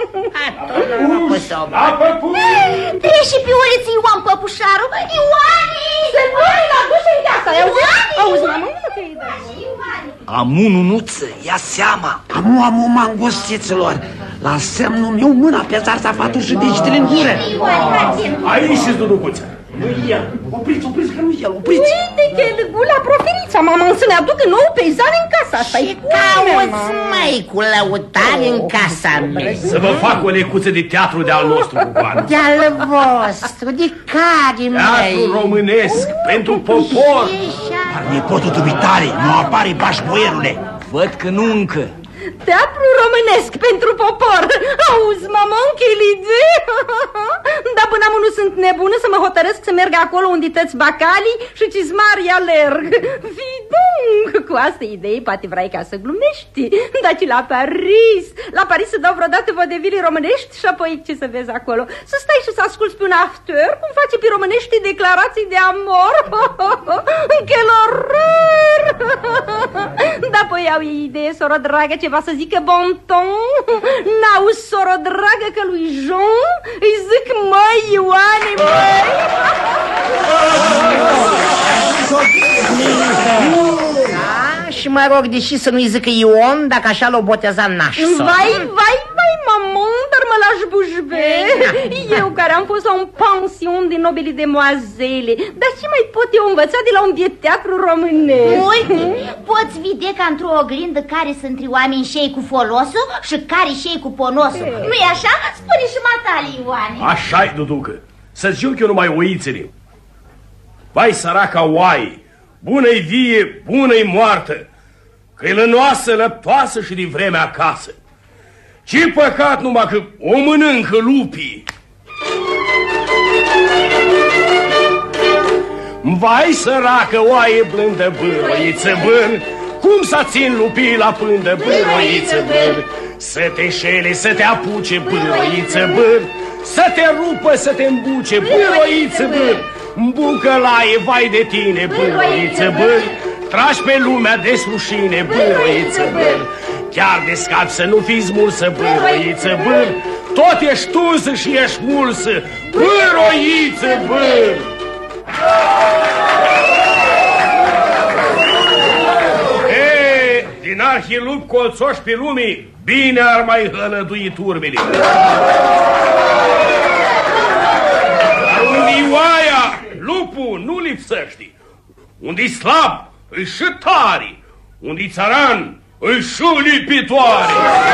Trebuie și pe ureții Ioan Păpușaru. Ioane! Se voi la dușă în casa, ai auzit? Auzi, mamă, nu că e da. Amu, nunuță, ia seama. Amu, amu, mangostiților. La semnul meu mâna pe zarzafatul și degetele în gură. Aici și-ți duducuță. Nu-i el. Opriți, opriți, că nu-i el, opriți. Uite că e la profilița, mama, să ne aducă nou peizan în casa asta. Și cauți, măi, cu lăutare în casa mea. Să vă fac o lecuță de teatru de-al nostru, Cucoană. De-al vostru, de care, măi? Teatru românesc, pentru popor. Dar nepotul dumitare, nu apare bași, boierule. Văd că nu încă. Teatru românesc pentru popor. Auzi, mamă, închilide. Dar până am nu sunt nebună să mă hotărăsc să merg acolo unde tăți bacalii și cizmarii alerg. Fidung, cu asta idei poate vrei ca să glumești. Dar și la Paris. La Paris să dau vreodată vodevili românești și apoi ce să vezi acolo? Să stai și să asculți pe un after cum face pe românești declarații de amor. Quel horror. Dar apoi au idee, soră dragă, ceva să zică bon ton. N-auzi, soră dragă, că lui Jean îi zic măi, Ioane, măi. Da, și mă rog, deși să nu-i zică Ion, dacă așa l-o boteza nașul. Vai, vai, vai, mamă, dar mă lași bușbe. Eu care am fost la un pension de nobili demoazele. Dar ce mai pot eu învăța de la un biet teatru românesc? Uite, poți vedea ca într-o oglindă care sunt oameni șei cu folosul și care șei cu ponosul. Nu-i așa? Spune și matale, Ioane. Așa-i, duducă. Să-ți jur eu numai oițele. Vai, săraca oaie, bună-i vie, bună-i moartă, că-i lănoasă, lăptoasă și din vremea acasă. Ce păcat numai că o mănâncă lupii. Vai, săracă oaie blândă, bâroiță bân, cum să țin lupii la pândă, bâroiță bân. Să te șele, să te apuce, bâroiță bân, să te rupă, să te îmbuce, bâroiță bân. Bucălaie, vai de tine, bâroiță bân, tragi pe lumea de slușine, bâroiță bân. Chiar de scapi să nu fii smulsă, bâroiță bân, tot ești tunsă și ești mulsă, bâroiță bân. E, din arhilup colțoși pe lumii, bine ar mai hălădui turmele. Dar unde-i oaia, lupul nu lipsești. Unde-i slab, îi și tari. Unde-i țăran, îi și lipitoare.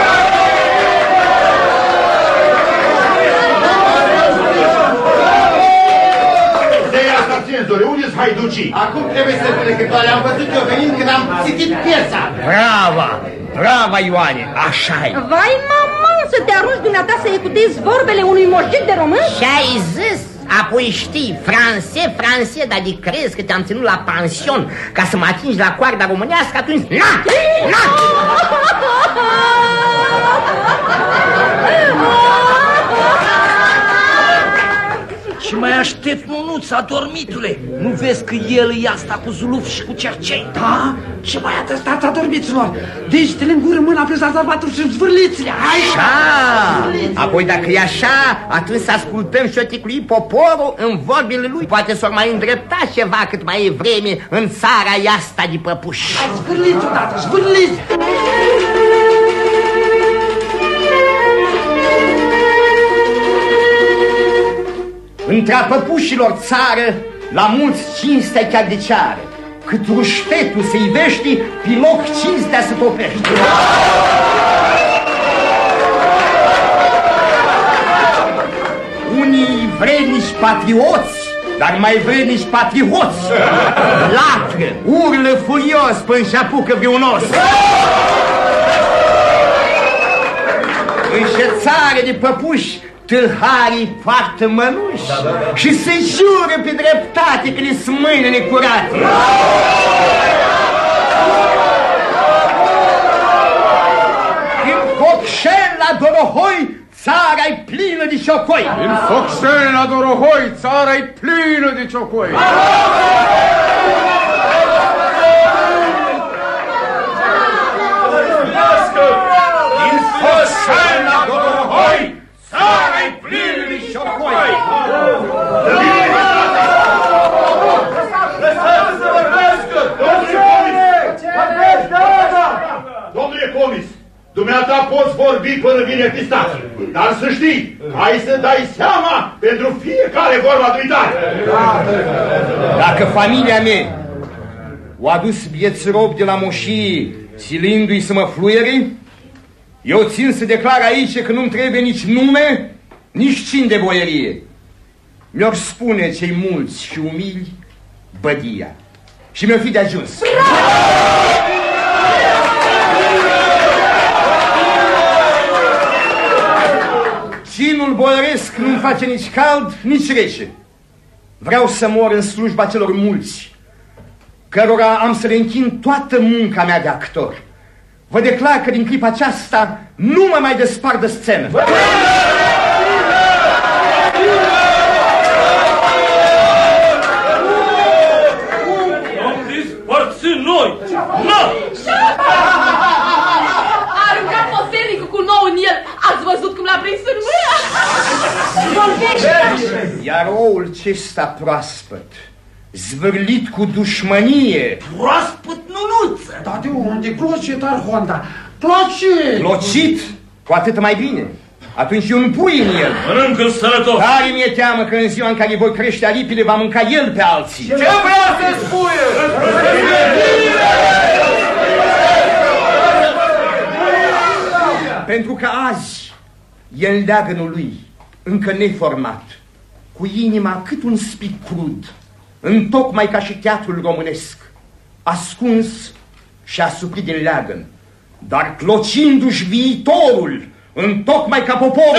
Unde-s haiducii? Acum trebuie să vină câtoare. Am văzut eu venind când am citit piesa. Brava, brava, Ioane, așa-i. Vai, mama, să te arunci dumneata să ecutezi vorbele unui moștet de român? Și-ai zis? Apoi știi, francez, francez, dar de crezi că te-am ținut la pansion ca să mă atingi la coarda românească, atunci, na, na! Și mai aștept, nunuța, dormitule. Nu vezi că el e asta cu zuluf și cu cercei? Da? Ce mai atestați, adormiților? Degetele în gură, mâna pe zarzavaturi și zvârliți-le, hai! Așa! Apoi dacă e așa, atunci să ascultăm șoticului poporul în vorbile lui. Poate s-or mai îndrepta ceva cât mai e vreme în țara asta de păpuși. Hai, zvârliți odată, zvârliți! Între a păpușilor țară La mulți cinstea chiar de ceară. Cât ruștetul se ivești, pe loc cinstea se topește. Unii vrednici patrioți, dar mai vrednici patrioți, latră, urlă furios până și apucă vreun os. Înșețare de păpuși, tâlharii poartă mănuși, da, da, da. Și se jură pe dreptate că le sunt mâinile curate. În Focșen la Dorohoi, țara-i plină de ciocoi. În Focșen la Dorohoi, țara-i plină de ciocoi. În Focșen la Dorohoi, țara-i plină de ciocoi. Lăsați să vorbească! Domnule comis, dumneata poți vorbi până vine pistață, dar să știi, hai să dai seama pentru fiecare vorba duitare. Dacă familia mea o adus bieți rob de la moșie, silindu-i să mă fluiere, eu țin să declar aici că nu-mi trebuie nici nume, nici cin de boierie. Mi-or spune cei mulți și umili bădia și mi-o fi de ajuns. Cinul boieresc nu-mi face nici cald, nici rece. Vreau să mor în slujba celor mulți, cărora am să le închin toată munca mea de actor. Vă declar că din clipa aceasta nu mă mai despart de scenă. Am dispărțit noi! Nu! A aruncat posternicul cu nou în el. Ați văzut cum l-a prins în mână? Iar oul acesta proaspăt, zvârlit cu dușmănie. Proaspăt nunuță! Dar de unde? Clocit, Arhonda! Clocit! Clocit? Cu atât mai bine. Atunci e un pui în el. Mănâncă-l sănătos! Tare mi-e teamă că în ziua în care voi crește aripile va mânca el pe alții. Ce vrea să spune? Pentru că azi e în leagănul lui, încă neformat, cu inima cât un spic crud, întocmai ca și teatrul românesc, ascuns și asuprit din leagăn, dar clocindu-și viitorul, întocmai ca poporul.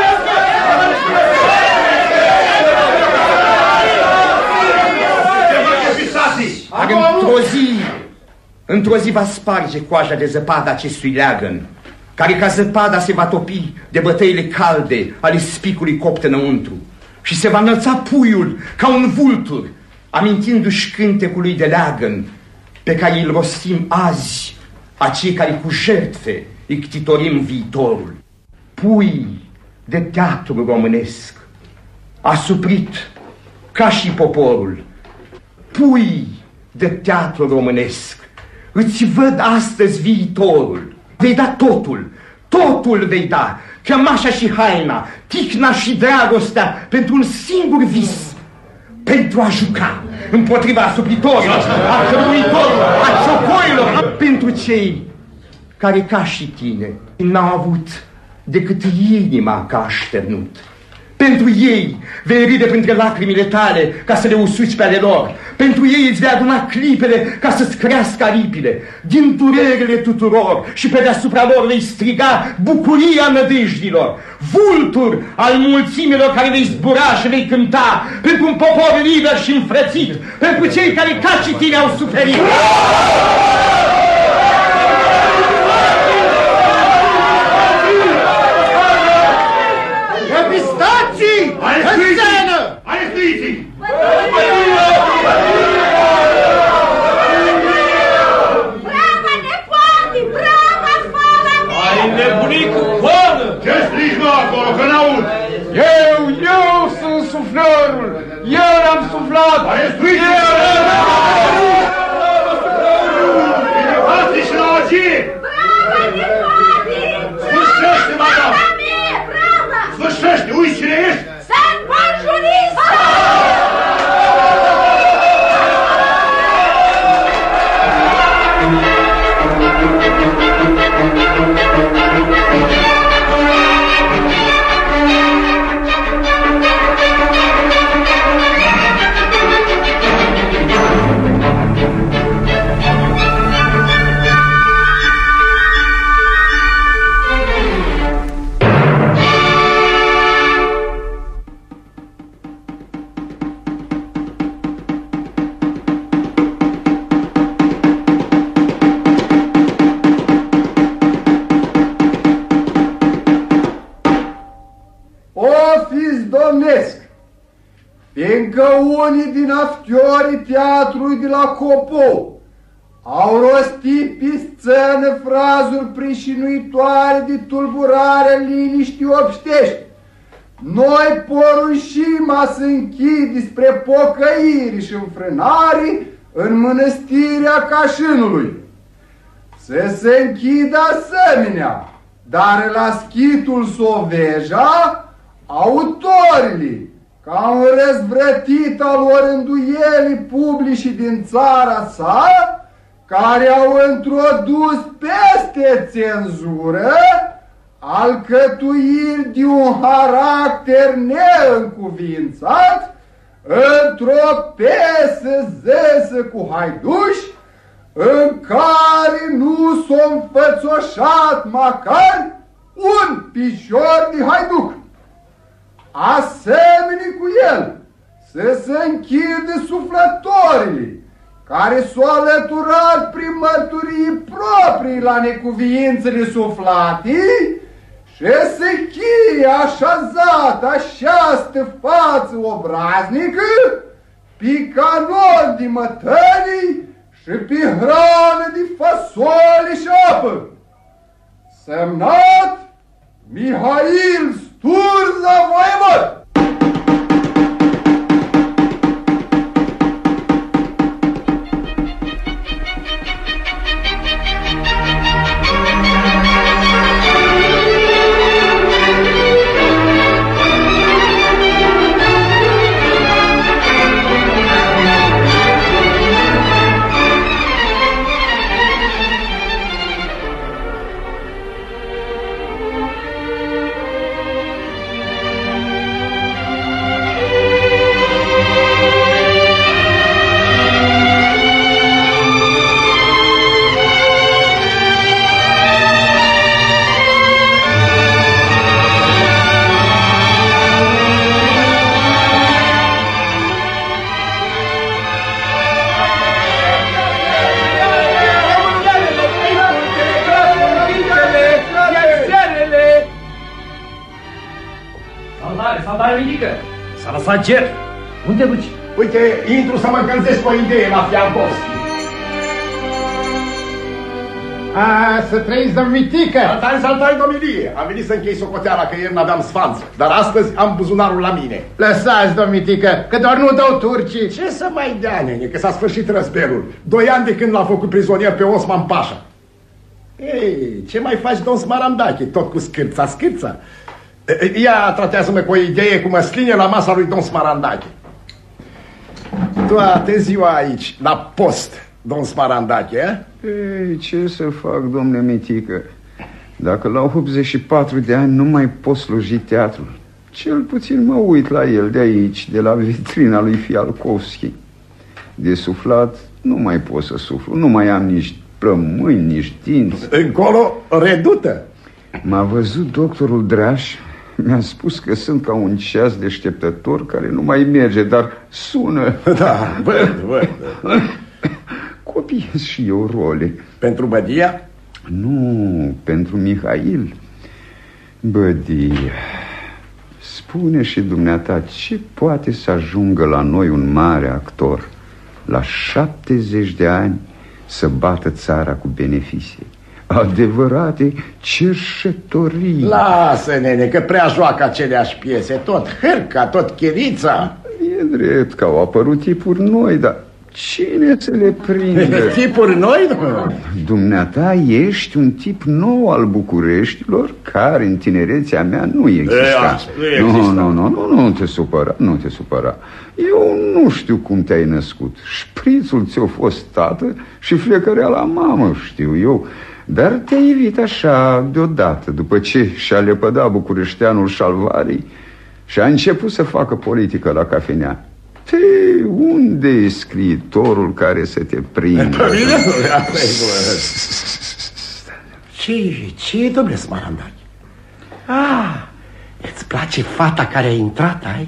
Dar într-o zi, într-o zi va sparge coaja de zăpadă acestui leagăn, care ca zăpada se va topi de bătăile calde ale spicului copt înăuntru și se va înălța puiul ca un vultur, amintindu-și cântecului de leagăn pe care îl rostim azi a cei care cu jertfe ictitorim viitorul. Pui de teatru românesc, asuprit ca și poporul, pui de teatru românesc, îți văd astăzi viitorul. Vei da totul, totul vei da, cămașa și haina, ticna și dragostea pentru un singur vis, pentru a juca împotriva asupritorilor, a căruitorilor, a ciocoilor, pentru cei care ca și tine n-au avut decât inima ca așternut. Pentru ei vei ride printre lacrimile tale ca să le usuci pe ale lor. Pentru ei îți vei aduna clipele ca să-ți crească aripile. Din durerile tuturor și pe deasupra lor vei striga bucuria nădejdilor. Vultur al mulțimilor care vei zbura și vei cânta pentru un popor liber și înfrățit, pentru cei care ca și tine au suferit. Repistații! În scenă! Arestiți-i! Brava, nepoate! Brava, fata mea! Ai nebunit cu coană! Ce strigi, mă, acolo, că n-aud? Eu, eu sunt suflorul! Eu l-am suflat! Arestiți-i! Bine, și la ogie! Brava, nepoate! Sfârșește, madame! Sfârșește, uiți cine ești? Sunt conjuristă! fiindcă unii din aftiorii teatrului de la Copo au rostit pe scenă frazuri prișinuitoare de tulburare liniștii obștești. Noi poruncim a se închide spre pocăire și înfrânare în mănăstirea Cașinului. Să se închidă asemenea, dar la schitul Soveja, autorile, ca un răzvrătit al lor înduielii publici din țara sa, care au introdus peste cenzură alcătuiri de un caracter neîncuvințat într-o piesă zesă cu haiduși, în care nu s-a înfățoșat măcar un picior de haiduc. Asemenea cu el, să se închidă suflătorile, care s-au alăturat prin mărturii proprii la necuviințele suflate și se chie așezat această față obraznică pe canol de mătănii și pe hrană de fasole și apă. Semnat Mihail Sturza Voievod. Sager, unde duci? Uite, intru să mă încălzesc cu o idee la Fiankovski. A, să trăiți, domnitică! Saltare, saltare, domilie! Am venit să închei socoteala, că ieri n-aveam sfanț, dar astăzi am buzunarul la mine. Lăsați, domnitică, că doar nu dau turcii. Ce să mai dea, nene, că s-a sfârșit războiul. Doi ani de când l-a făcut prizonier pe Osman Pașa. Ei, ce mai faci, domn Smarandache, tot cu scârța, scârța? Ia, tratează-mă cu o idee cu măsline la masa lui domn Smarandache. Toată ziua aici, la post, domn Smarandache, Ei, ce să fac, domnule Mitică? Dacă la optzeci și patru de ani nu mai pot sluji teatrul, cel puțin mă uit la el de aici, de la vitrina lui Fialkovski. De suflat nu mai pot să suflu, nu mai am nici plămâni, nici dinți. Încolo, redută. M-a văzut doctorul Draș, mi-a spus că sunt ca un ceas deșteptător care nu mai merge, dar sună. Da, văd, văd. Copiez și eu role. Pentru Bădia? Nu, pentru Mihail. Bădia, spune și dumneata, ce poate să ajungă la noi un mare actor la șaptezeci de ani să bată țara cu beneficii? Adevărate cerșetorii. Lasă, nene, că prea joacă aceleași piese. Tot hârca, tot chirița. E drept că au apărut tipuri noi, dar cine să le prinde? Tipuri noi, domnule? Dumneata ești un tip nou al Bucureștilor, care în tinerețea mea nu exista. E, nu, nu, nu, nu, nu, nu te supăra, nu te supăra. Eu nu știu cum te-ai născut. Șprițul ți-o fost tată și flecărea la mamă, știu eu. Dar te-ai ivit așa deodată, după ce și-a lepădat bucureșteanul șalvarii și a început să facă politică la cafenea. Te, unde e scriitorul care să te prindă? Ce, ce e, domnule Smarandache? Ah, îți place fata care a intrat, ai?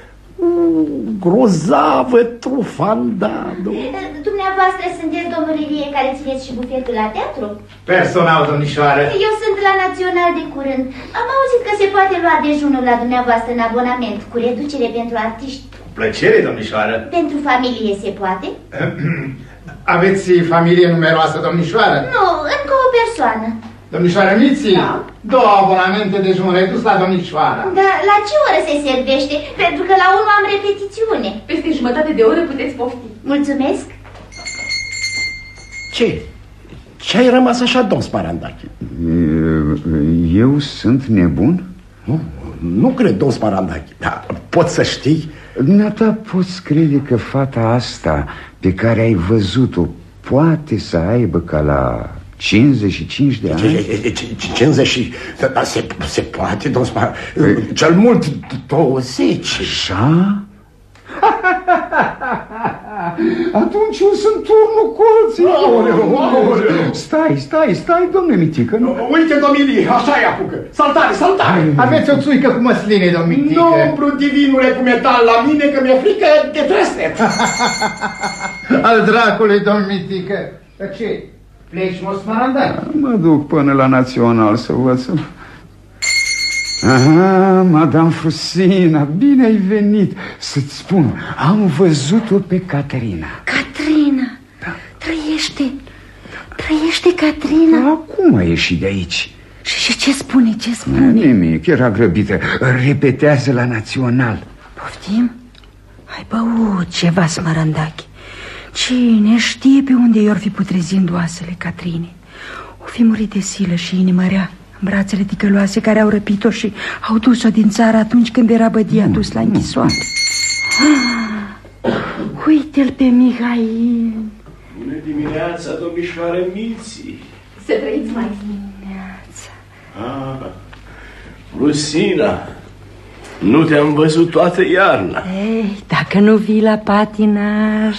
Grozavă trufandado. Dumneavoastră sunteți domnul Ilie care țineți și bufetul la teatru? Personal, domnișoară. Eu sunt la Național de curând. Am auzit că se poate lua dejunul la dumneavoastră în abonament, cu reducere pentru artiști. Plăcere, domnișoară. Pentru familie se poate? Aveți familie numeroasă, domnișoară? Nu, încă o persoană. Domnișoară Miții, da. Două abonamente de jun redus la domnișoară. Dar la ce oră se servește? Pentru că la urmă am repetițiune. Peste jumătate de oră puteți pofti. Mulțumesc. Ce? Ce ai rămas așa, domn Smarandache? Eu sunt nebun? Nu, nu cred, domn Smarandache, dar poți să știi? Dumneata poți crede că fata asta pe care ai văzut-o poate să aibă ca la cincizeci și cinci de ani? cincizeci se, se poate, domn Smarandache, cel mult douăzeci. Așa? Atunci eu sunt turnul colții. Stai, stai, stai, domnule Mitică. Uite, domnilii, așa-i apucă. Saltare, saltare. Aveți o țuică cu măsline, domn Mitică. Nu umplu divinule cu metal la mine, că mi-e frică de tresnet. Al dracului, domn Mitică. Ce? Pleci, mă, Smarandache? Mă duc până la Național să văd să... Aha, Madame Frusina, bine ai venit. Să-ți spun, am văzut-o pe Caterina. Caterina? Da. Trăiește. Trăiește Caterina. Acum a ieșit de aici. Și ce spune, ce spune? Nimic, era grăbită. Repetează la Național. Poftim? Ai băut ceva, Smarandache. Cine știe pe unde i-or fi putrezind oasele Catrinei. O fi murit de silă și inimă rea în brațele ticăloase care au răpit-o și au dus-o din țară atunci când era bădia dus la închisoare. Ah, uite-l pe Mihail. Bună dimineața, domnișoară Miții. Să trăiți mai dimineața. Ah, Frusina, nu te-am văzut toată iarna. Ei, dacă nu vii la patinaj...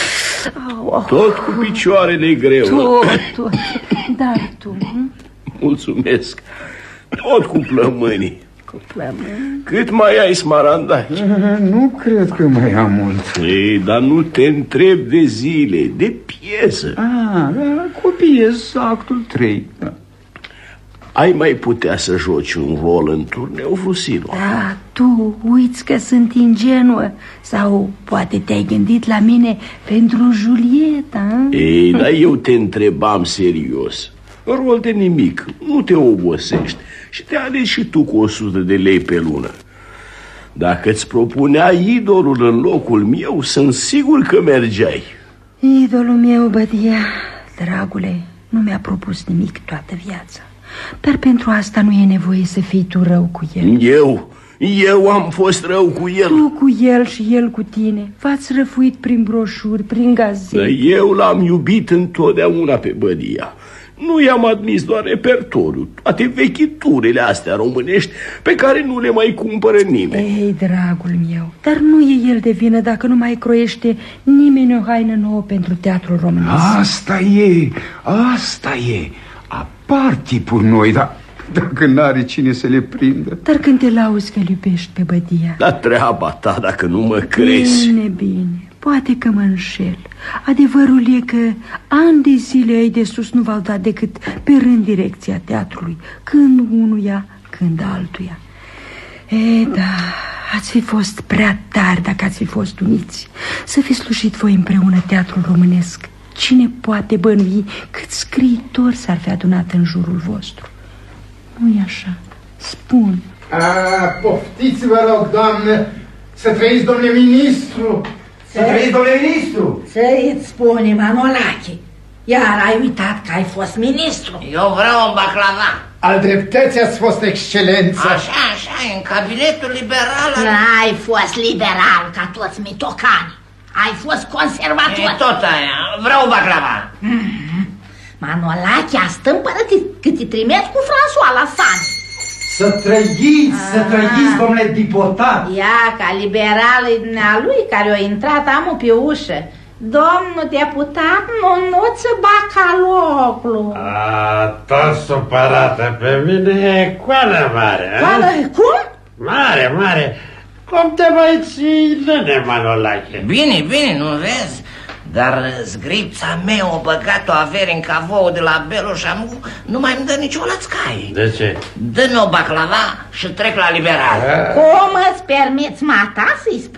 Oh, tot cu picioarele greu. Tot, tot. Dar tu... Mulțumesc. Tot cu plămânii. Cu plămâni? Cât mai ai, Smarandache? Nu cred că mai am mult. Ei, dar nu te întreb de zile, de piesă. Ah, cu piesă, actul trei. Da. Ai mai putea să joci un rol în turneu, Frusino? Da, tu uiți că sunt ingenuă. Sau poate te-ai gândit la mine pentru Julieta. Ei, dar eu te întrebam serios. În rol de nimic, nu te obosești și te alegi și tu cu o sută de lei pe lună. Dacă îți propunea idolul în locul meu, sunt sigur că mergeai. Idolul meu, bădia, dragule, nu mi-a propus nimic toată viața. Dar pentru asta nu e nevoie să fii tu rău cu el. Eu? Eu am fost rău cu el? Tu cu el și el cu tine. V-ați răfuit prin broșuri, prin gazete. Eu l-am iubit întotdeauna pe bădia. Nu i-am admis doar repertoriul, toate vechiturile astea românești pe care nu le mai cumpără nimeni. Ei, dragul meu, dar nu e el de vină dacă nu mai croiește nimeni o haină nouă pentru teatrul românesc. Asta e, asta e. Apar tipuri noi, dar dacă n-are cine să le prindă. Dar când te lauzi că iubești pe bădia... Dar treaba ta, dacă nu mă crezi. Bine, bine, poate că mă înșel. Adevărul e că ani de zile ai de sus nu v-au dat decât pe rând direcția teatrului, când unuia, când altuia. E, da, ați fi fost prea tari dacă ați fi fost uniți. Să fi slujit voi împreună teatrul românesc. Cine poate bănui cât scriitori s-ar fi adunat în jurul vostru? Nu-i așa? Spun. A, poftiți, vă rog, doamnă, să trăiți, domnule ministru. Să trăiți, domnule ministru. Să-i spune, Manolache, iar ai uitat că ai fost ministru. Eu vreau un baclava. Al dreptății ați fost excelență. Așa, așa, în cabinetul liberal. N-ai fost liberal ca toți mitocani. Ai fost conservator. E tot aia, vreau baclava. Mm-hmm. Manolache, asta împărătit cât îi trimit cu François la Sani. Să trăiți, să trăiți, domnule deputat. Ia, ca liberalii lui care a intrat amul pe ușă. Domnul deputat, nu-ți Bacaloglu. A, tot supărată pe mine, coală mare. Coală, cum? Mare, mare. Cum te mai ții, nene, Manolache? Bine, bine, nu vezi? Dar zgripța mea o băgat o avere în cavou de la Belu și amu nu mai îmi dă nicio lățcaie. De ce? Dă-mi o baclava și trec la liberal. Cum îți permiți, mata, să-i spui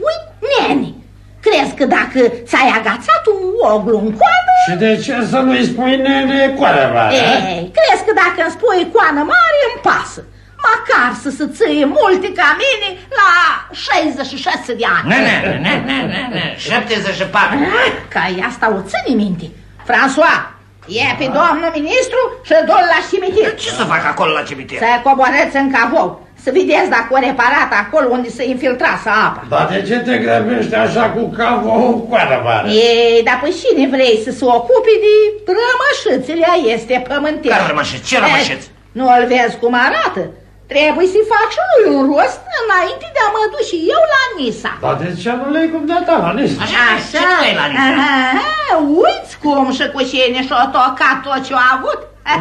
Neni, crezi că dacă ți-ai agațat un oglu în coană... Și de ce să nu-i spui nene coană mare? Ei, crezi că dacă îmi spui coană mare îmi pasă? Măcar să se ție multe ca mine la șaizeci și șase de ani. Ne, ne, ne, ne, ne, ne, șaptezeci și patru. Ca asta o ține minte. François, ia pe domnul ministru și du-l la cimitir. Ce să fac acolo la cimitir? Să coborâți în cavou, să vedeți dacă o reparat acolo unde se infiltrase apa. Dar de ce te grăbești așa cu cavou coană mare? Ei, dar păi cine vrei să se ocupe de rămășițele este pământești? Care rămășiți? Ce rămășiți? Nu-l vezi cum arată? Trebuie să-i fac și lui un rost înainte de a mă duc și eu la Nisa. Dar de ce nu le-ai cum de-a ta la Nisa? Așa, ce nu la Nisa? Aha, uiți cum și cu cine și-o tocat tot ce-o avut?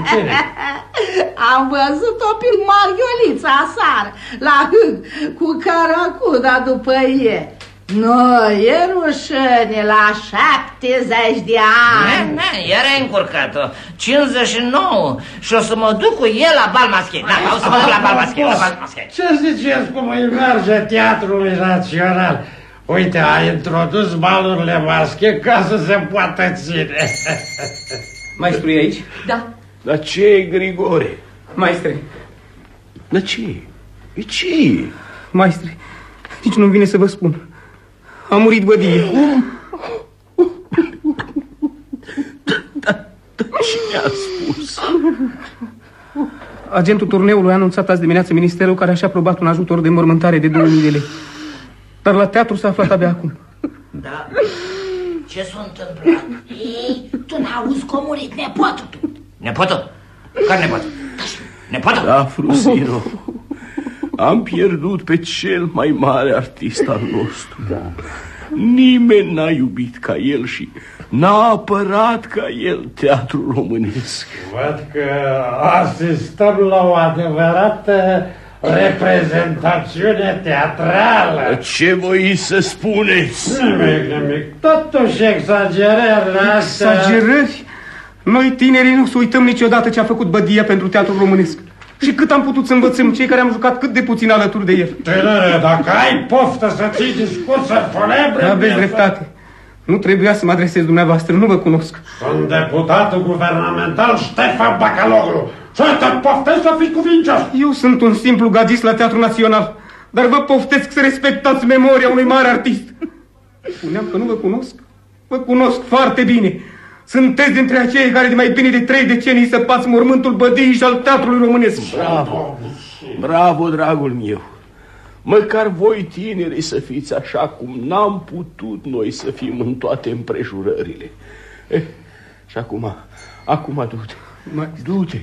Am văzut-o pe Marghiolița aseară, la hâg, cu caracuda după ei. Nu, e rușine la șaptezeci de ani. Ne, ne, iar ai încurcat-o. cincizeci și nouă și o să mă duc cu el la bal maschet. Da, o să mă duc la bal maschet, la bal maschet. Ce ziceți cum îi merge Teatrului Național? Uite, a introdus balurile maschet ca să se poată ține. Maestru e aici? Da. Dar ce e, Grigore? Maestre. Dar ce e? E ce e? Maestre, nici nu-mi vine să vă spun. A murit bădie. Cum? Dar cine a spus? Agentul turneului a anunțat azi dimineață ministerul care a-și aprobat un ajutor de înmormântare de două mii de lei. Dar la teatru s-a aflat abia acum. Da. Ce s-a întâmplat? Ei, tu n-auzi că a murit nepotul tu. Nepotul? Care nepotul? Nepotul? Da, Frusino. Am pierdut pe cel mai mare artist al nostru. Da. Nimeni n-a iubit ca el și n-a apărat ca el teatrul românesc. Văd că asistăm la o adevărată reprezentațiune teatrală. Ce voi să spuneți? Nimic, nimic. Totuși exagerări astea. Exagerări? Noi tinerii nu să uităm niciodată ce a făcut bădia pentru teatrul românesc. Și cât am putut să învățăm cei care am jucat cât de puțin alături de el. Tânăre, dacă ai poftă să ții discursuri funebre... Aveți dreptate. Nu trebuia să mă adresez dumneavoastră, nu vă cunosc. Sunt deputatul guvernamental Ștefan Bacaloglu. Și te poftesc să fii cuvincios. Eu sunt un simplu gazist la Teatrul Național, dar vă poftesc să respectați memoria unui mare artist. Spuneam că nu vă cunosc. Vă cunosc foarte bine. Sunteți dintre acei care de mai bine de trei decenii săpați mormântul bădiei și al teatrului românesc. Bravo, bravo, dragul meu. Măcar voi tinerii să fiți așa cum n-am putut noi să fim în toate împrejurările. Eh, și acum, acum du-te, du-te.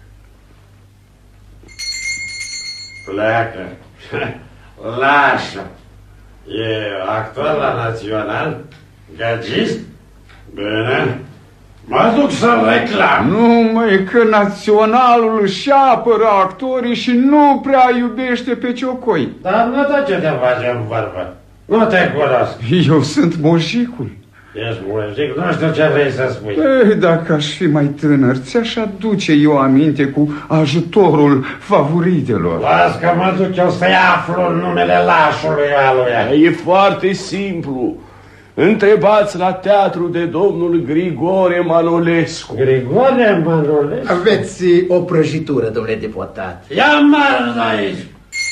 Pleacă. Lasă. E actor la Național? Gagist? Bine. Mă duc să reclam. Nu, măi, că Naționalul își apără actorii și nu prea iubește pe ciocoi. Dar nu tot ce te facem vorbă. Nu te cunosc. Eu sunt moșicul. Ești moșic? Nu știu ce vrei să spui. Ei, dacă aș fi mai tânăr, ți-aș aduce eu aminte cu ajutorul favoritelor. Las că mă duc eu să-i aflu numele lașului aluia. E foarte simplu. Întrebați la teatru de domnul Grigore Manolescu. Grigore Manolescu? Aveți o prăjitură, domnule deputat. Ia marș de aici!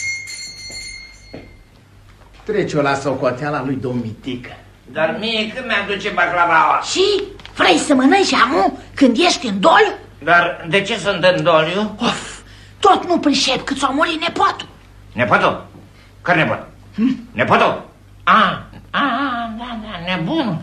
Trece-o la socoteala lui domn Mitică. Dar mie când mi-aduce baclavaua? Și? Vrei să mănânci amu când ești în doliu? Dar de ce sunt în doliu? Of, tot nu pricep că ți-a murit nepotul. Nepotul? Care nepot? Hm? Nepotul? Ah, ah, da, da, nebun.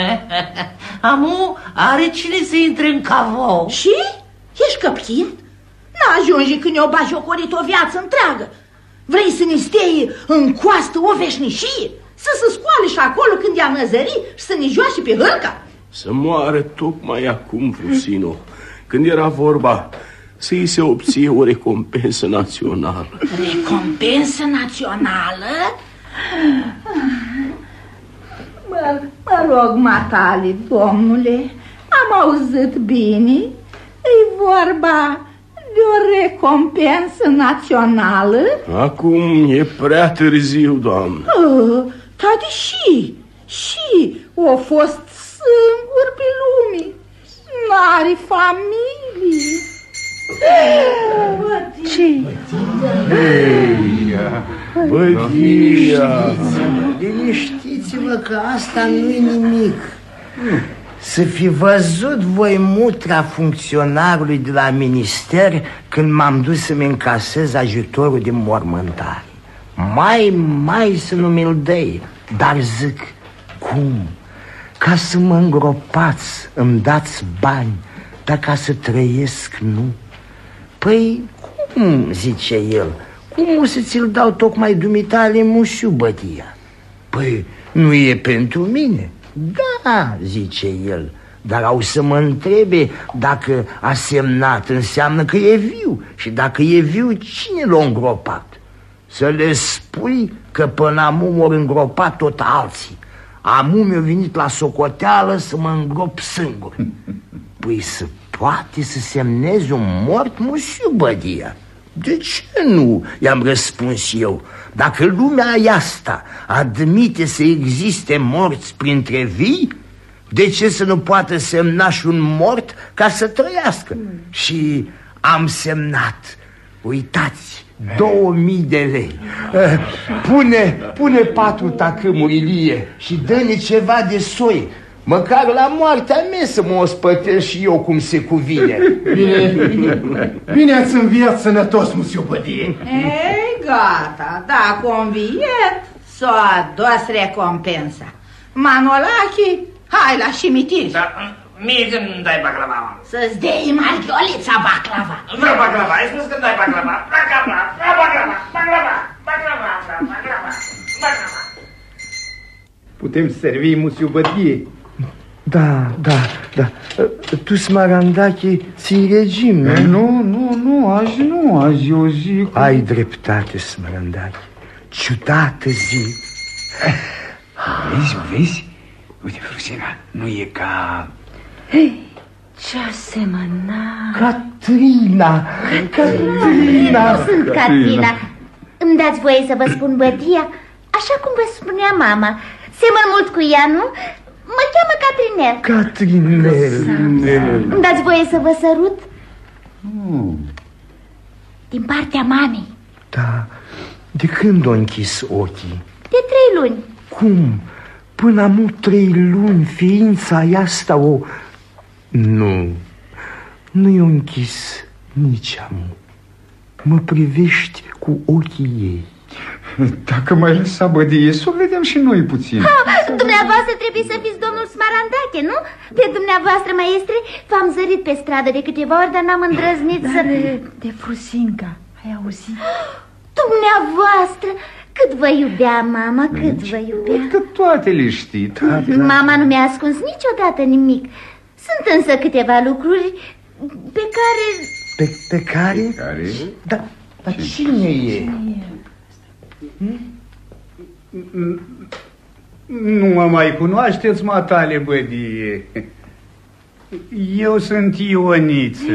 Amu, are cine să intre în cavou. Și? Ești căpchin? N-ajunge când ne-o bagiocorit o viață întreagă. Vrei să ne stei în coastă o veșnicie? Să se scoale și acolo când i-a năzărit și să ne joace pe hârca? Să moară tocmai acum, Frusino, când era vorba să-i se obție o recompensă națională. Recompensă națională? Mă, mă rog, matale, domnule, am auzit bine? E vorba de o recompensă națională? Acum e prea târziu, doamnă. Uh, că Tati și, și o fost singur pe lume. N-are familie. Ce? Bădia, bădia. Liniștiți-vă că asta nu-i nimic. Să fi văzut voi mutra funcționarului de la minister când m-am dus să-mi încasez ajutorul de mormântare. Mai, mai să nu mi-l dăi. Dar zic, cum? Ca să mă îngropați îmi dați bani, dar ca să trăiesc nu. Păi cum, zice el, cum o să ți-l dau tocmai dumitale mușiu, bădia? Păi nu e pentru mine. Da, zice el, dar au să mă întrebe dacă a semnat înseamnă că e viu. Și dacă e viu, cine l-a îngropat? Să le spui că până amu m-au îngropat tot alții. Amu mi-a venit la socoteală să mă îngrop singur. Păi să poate să semnezi un mort, mușiu, bădia? De ce nu? I-am răspuns eu. Dacă lumea asta admite să existe morți printre vii, de ce să nu poată semna și un mort ca să trăiască? Mm. Și am semnat. Uitați, două mii de lei. Pune, pune patru tacâmuri, Ilie, și dă-ne ceva de soi. Măcar la moartea mea să mă ospătesc și eu cum se cuvine. Bine, bine ați înviat sănătos, musiu Bădie. Ei, gata, da, conviet, s-o adus recompensa. Manolache, hai la cimitir. Da, mie când dai baclava? Să-ți dei Marghiolița baclava. Vreau baclava, ai spus când dai baclava? Baclava, vreau baclava, baclava, baclava, baclava, baclava. Putem servi, musiu Bădie? Da, da, da. Tu, Smarandache, ții regim, nu? Nu, nu, nu, azi nu, azi o zi... Ai dreptate, Smarandache. Ciudată zi. Vezi, vezi? Uite, Frusina, nu e ca... Ce asemănare! Catrina! Catrina! Sunt Catrina. Îmi dați voie să vă spun, Bădia? Așa cum vă spunea mama. Semăn mult cu ea, nu? Mă cheamă Catrinel. Catrinel. Îmi dați voie să vă sărut? Mm. Din partea mamei. Da. De când o închis ochii? De trei luni. Cum? Până am trei luni ființa asta o... Nu. Nu i-o închis nici amu. Mă privești cu ochii ei. Dacă mai lăsa, Bădie, să o vedem și noi puțin. Ha, dumneavoastră trebuie să fiți domnul Smarandache, nu? Pe dumneavoastră, maestre, v-am zărit pe stradă de câteva ori, dar n-am îndrăznit dar să... De, de Frusinca, ai auzit? Dumneavoastră, cât vă iubea mama, cât vă iubea. Că toate le știi. Mama nu mi-a ascuns niciodată nimic. Sunt însă câteva lucruri pe care... Pe, pe care? Pe care? Da, dar cine e? Cine e? Nu mă mai cunoașteți, matale, Bădie? Eu sunt Ioniță.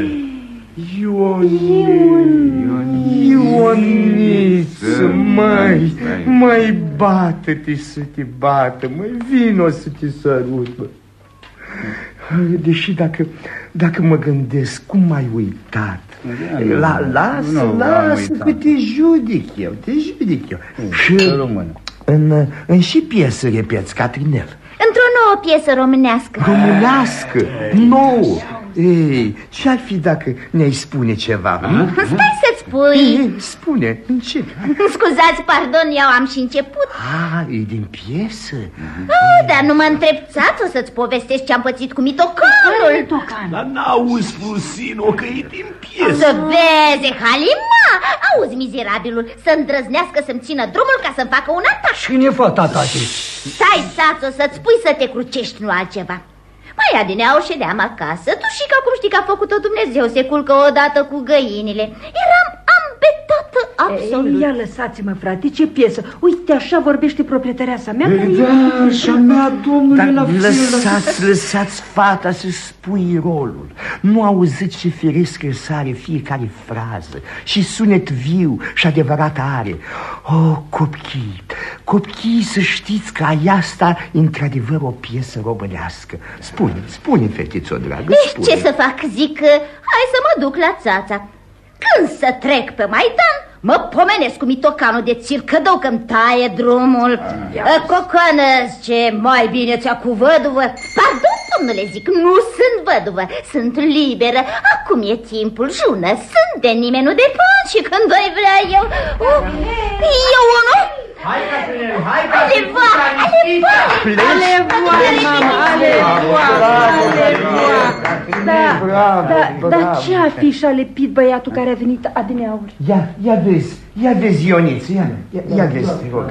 Ioniță, Ioniță, măi, mai bată-te să te bată, măi, vino să te sărut, mă. Deși dacă, dacă mă gândesc, cum m-ai uitat? La, lasă, nu, lasă că te judec eu, te judec eu. Și în, în și piesă repeți, Catrinel? Într-o nouă piesă românească. Românească? Nouă? Ei, ce-ar fi dacă ne-ai spune ceva? Hm? Stai să-ți spui. Ei, spune, încep. Scuzați, pardon, eu am și început. Ah, e din piesă? Oh, dar nu mă întrebțați, o să-ți povestesc ce-am pățit cu mitocanul. Dar n-auzi, Frusino, că e din piesă. Să vezi, Halima! Auzi, mizerabilul, să îndrăznească să-mi țină drumul ca să-mi facă un atac. Cine e fata, tati? Stai, Sațo, să-ți spui să te crucești, nu altceva. Mai adineau ședeam acasă, tu și ca cum știi că a făcut-o Dumnezeu, se culcă odată cu găinile. Eram ambetat absolut. Ia lăsați-mă, frate, ce piesă. Uite, așa vorbește proprietăreasa mea. Da, așa mea, domnule, la fel. Lăsați, lăsați fata să spui rolul. Nu auziți ce firescă sare fiecare frază și sunet viu și adevărat are. Oh, copii, copii, să știți că aia asta e într-adevăr o piesă românească. Spune, spune, fetițo dragă, Deci spune. ce să fac? Zic că hai să mă duc la țața. Când să trec pe Maidan, mă pomenesc cu mitocanul de circădău că-mi taie drumul. Cocoană, ce mai bine ți-a cu văduvă. Pardon, domnule, zic, nu sunt văduvă, sunt liberă. Acum e timpul, jună, sunt de nimeni, nu de pan. Și când voi vrea eu, uh, eu unul. Hai, Catrinel, hai, Catrinel! Alevoa, alevoa! Alevoa, mama, alevoa, alevoa! Da, dar ce afiș a lepit băiatul care a venit adineauri? Ia, ia vezi, ia vezi, Ioniță, ia, ia, ia vezi, te rog.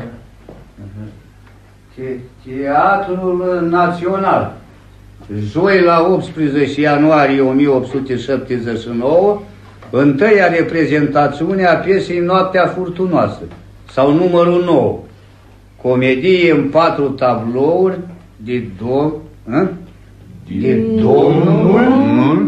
Teatrul Național. Joi la optsprezece ianuarie o mie opt sute șaptezeci și nouă, întâia reprezentațiune a piesei Noaptea Furtunoasă, sau numărul nouă. Comedie în patru tablouri de do... Hă? De Domnul...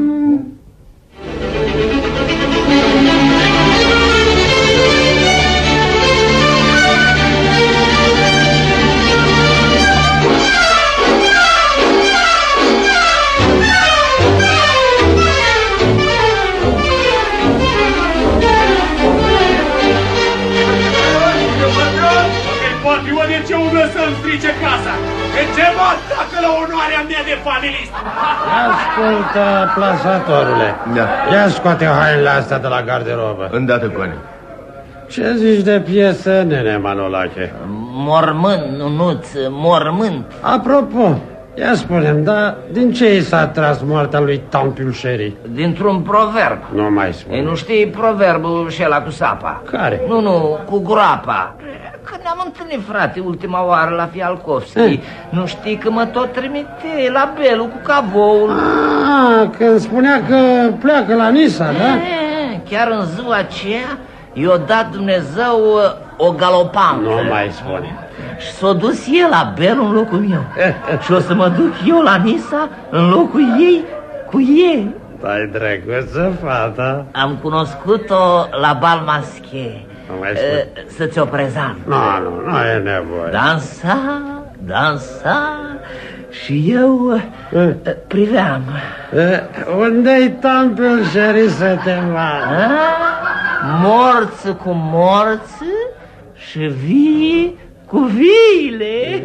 Ce umblă să-mi strice casa? Pe ce mă atacă la onoarea mea de familist? Ascultă, plasatorule. Da. Ia scoate hainele astea de la garderobă. Îndată, Coane. Ce zici de piesă, nene Manolache? Mormânt, nunuț, mormânt. Apropo, ia spune-mi, dar din ce i s-a tras moartea lui Tampulșeri? Dintr-un proverb. Nu mai spune. Ei, nu știi proverbul și ăla cu sapa? Care? Nu, nu, cu groapa. Că ne-am întâlnit, frate, ultima oară la Fialkovski. Eh. Nu știi că mă tot trimite la Belu cu cavoul. Ah, când spunea că pleacă la Nisa, da? Eh, chiar în ziua aceea i-a dat Dumnezeu o galopancă. Nu mai spune. Și s-a dus el la Belu în locul meu. Și o să mă duc eu la Nisa în locul ei cu ei. Dai drăguță, fata. Am cunoscut-o la bal masche. Să ți-o prezant. Nu, nu, nu e nevoie. Dansa, dansa și eu uh, priveam. Uh, unde-i Tampulșeri să te vadă? Morți cu morți și vii cu viile.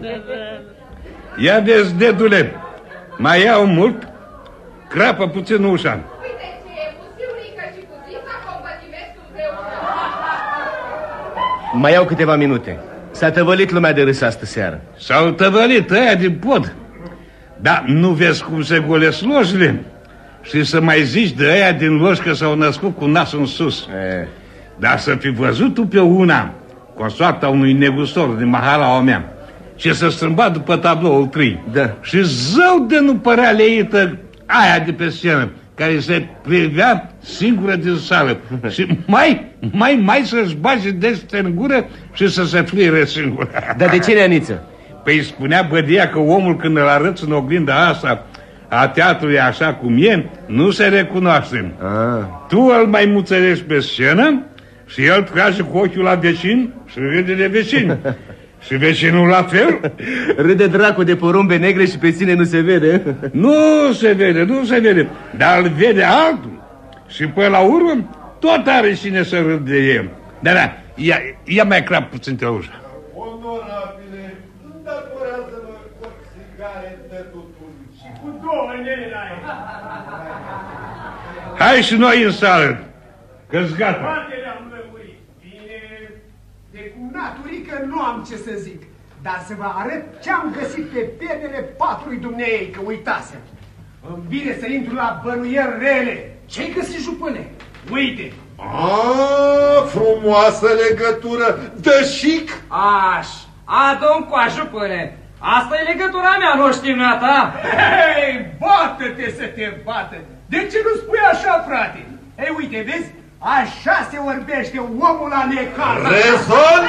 Ia vezi, dedule, mai iau mult, crapă puțin ușa. Mai iau câteva minute. S-a tăvălit lumea de râs astă seară. S-au tăvălit ăia din pod. Dar nu vezi cum se golesc loșile? Și să mai zici de ăia din loș că s-au născut cu nasul în sus. E. Dar să fi văzut tu pe una, consoarta unui negustor din Mahala mea, și să strâmba după tabloul trei. Da. Și zău de nu părea leită aia de pe scenă, care se privea singură din sală și mai, mai, mai să-și bage dește în gură și să se fluire singură. Dar de ce, Neaniță? Păi spunea bădia că omul când îl arăți în oglinda asta a teatrului așa cum e, nu se recunoaște. Ah. Tu îl mai muțărești pe scenă și el trage cu ochiul la vecin și râde de vecin. Și vecinul la fel? Râde dracu de porumbe negre și pe sine nu se vede. Nu se vede, nu se vede, dar îl vede altul. Și până la urmă tot are cine să râd de el. Dar da, ia, ia mai crap puțin te ușa. Onorabile, îndatorează-mă cu țigare de tutun și cu două nene la ei. Hai și noi în sală, că-s gata. De cu naturică nu am ce să zic, dar să vă arăt ce-am găsit pe pernele patrului dumneei, că uitasem. Îmi vine să intru la bănuieri rele. Ce-ai găsit, jupâne? Uite! Aaaa, frumoasă legătură, dă chic! Aș, adu-mi coa, jupâne. Asta e legătura mea, nu știi ta? Hei, bată-te să te bată! De ce nu spui așa, frate? Ei, uite, vezi? Așa se vorbește omul la necaz. Rezon!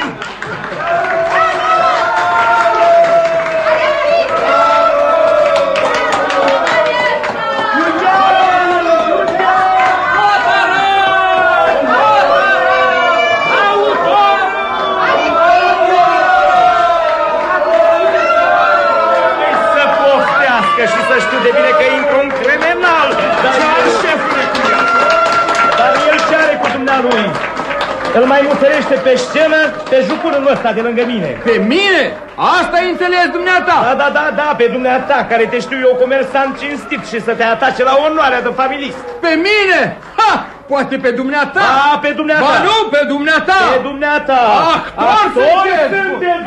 Și să știu de bine că intru un criminal. Dar el, șefule, cu ea. Dar el ce are cu dumnealui? Îl mai muțărește pe scenă pe jucurul ăsta de lângă mine. Pe mine? Asta ai înțeles dumneata? Da, da, da, da, pe dumneata, care te știu eu comerțant cinstit și să te atace la onoarea de familist. Pe mine? Ha! Poate pe dumneata? Da, pe dumneata. Ba nu, pe dumneata. Pe dumneata. Actor sunteți!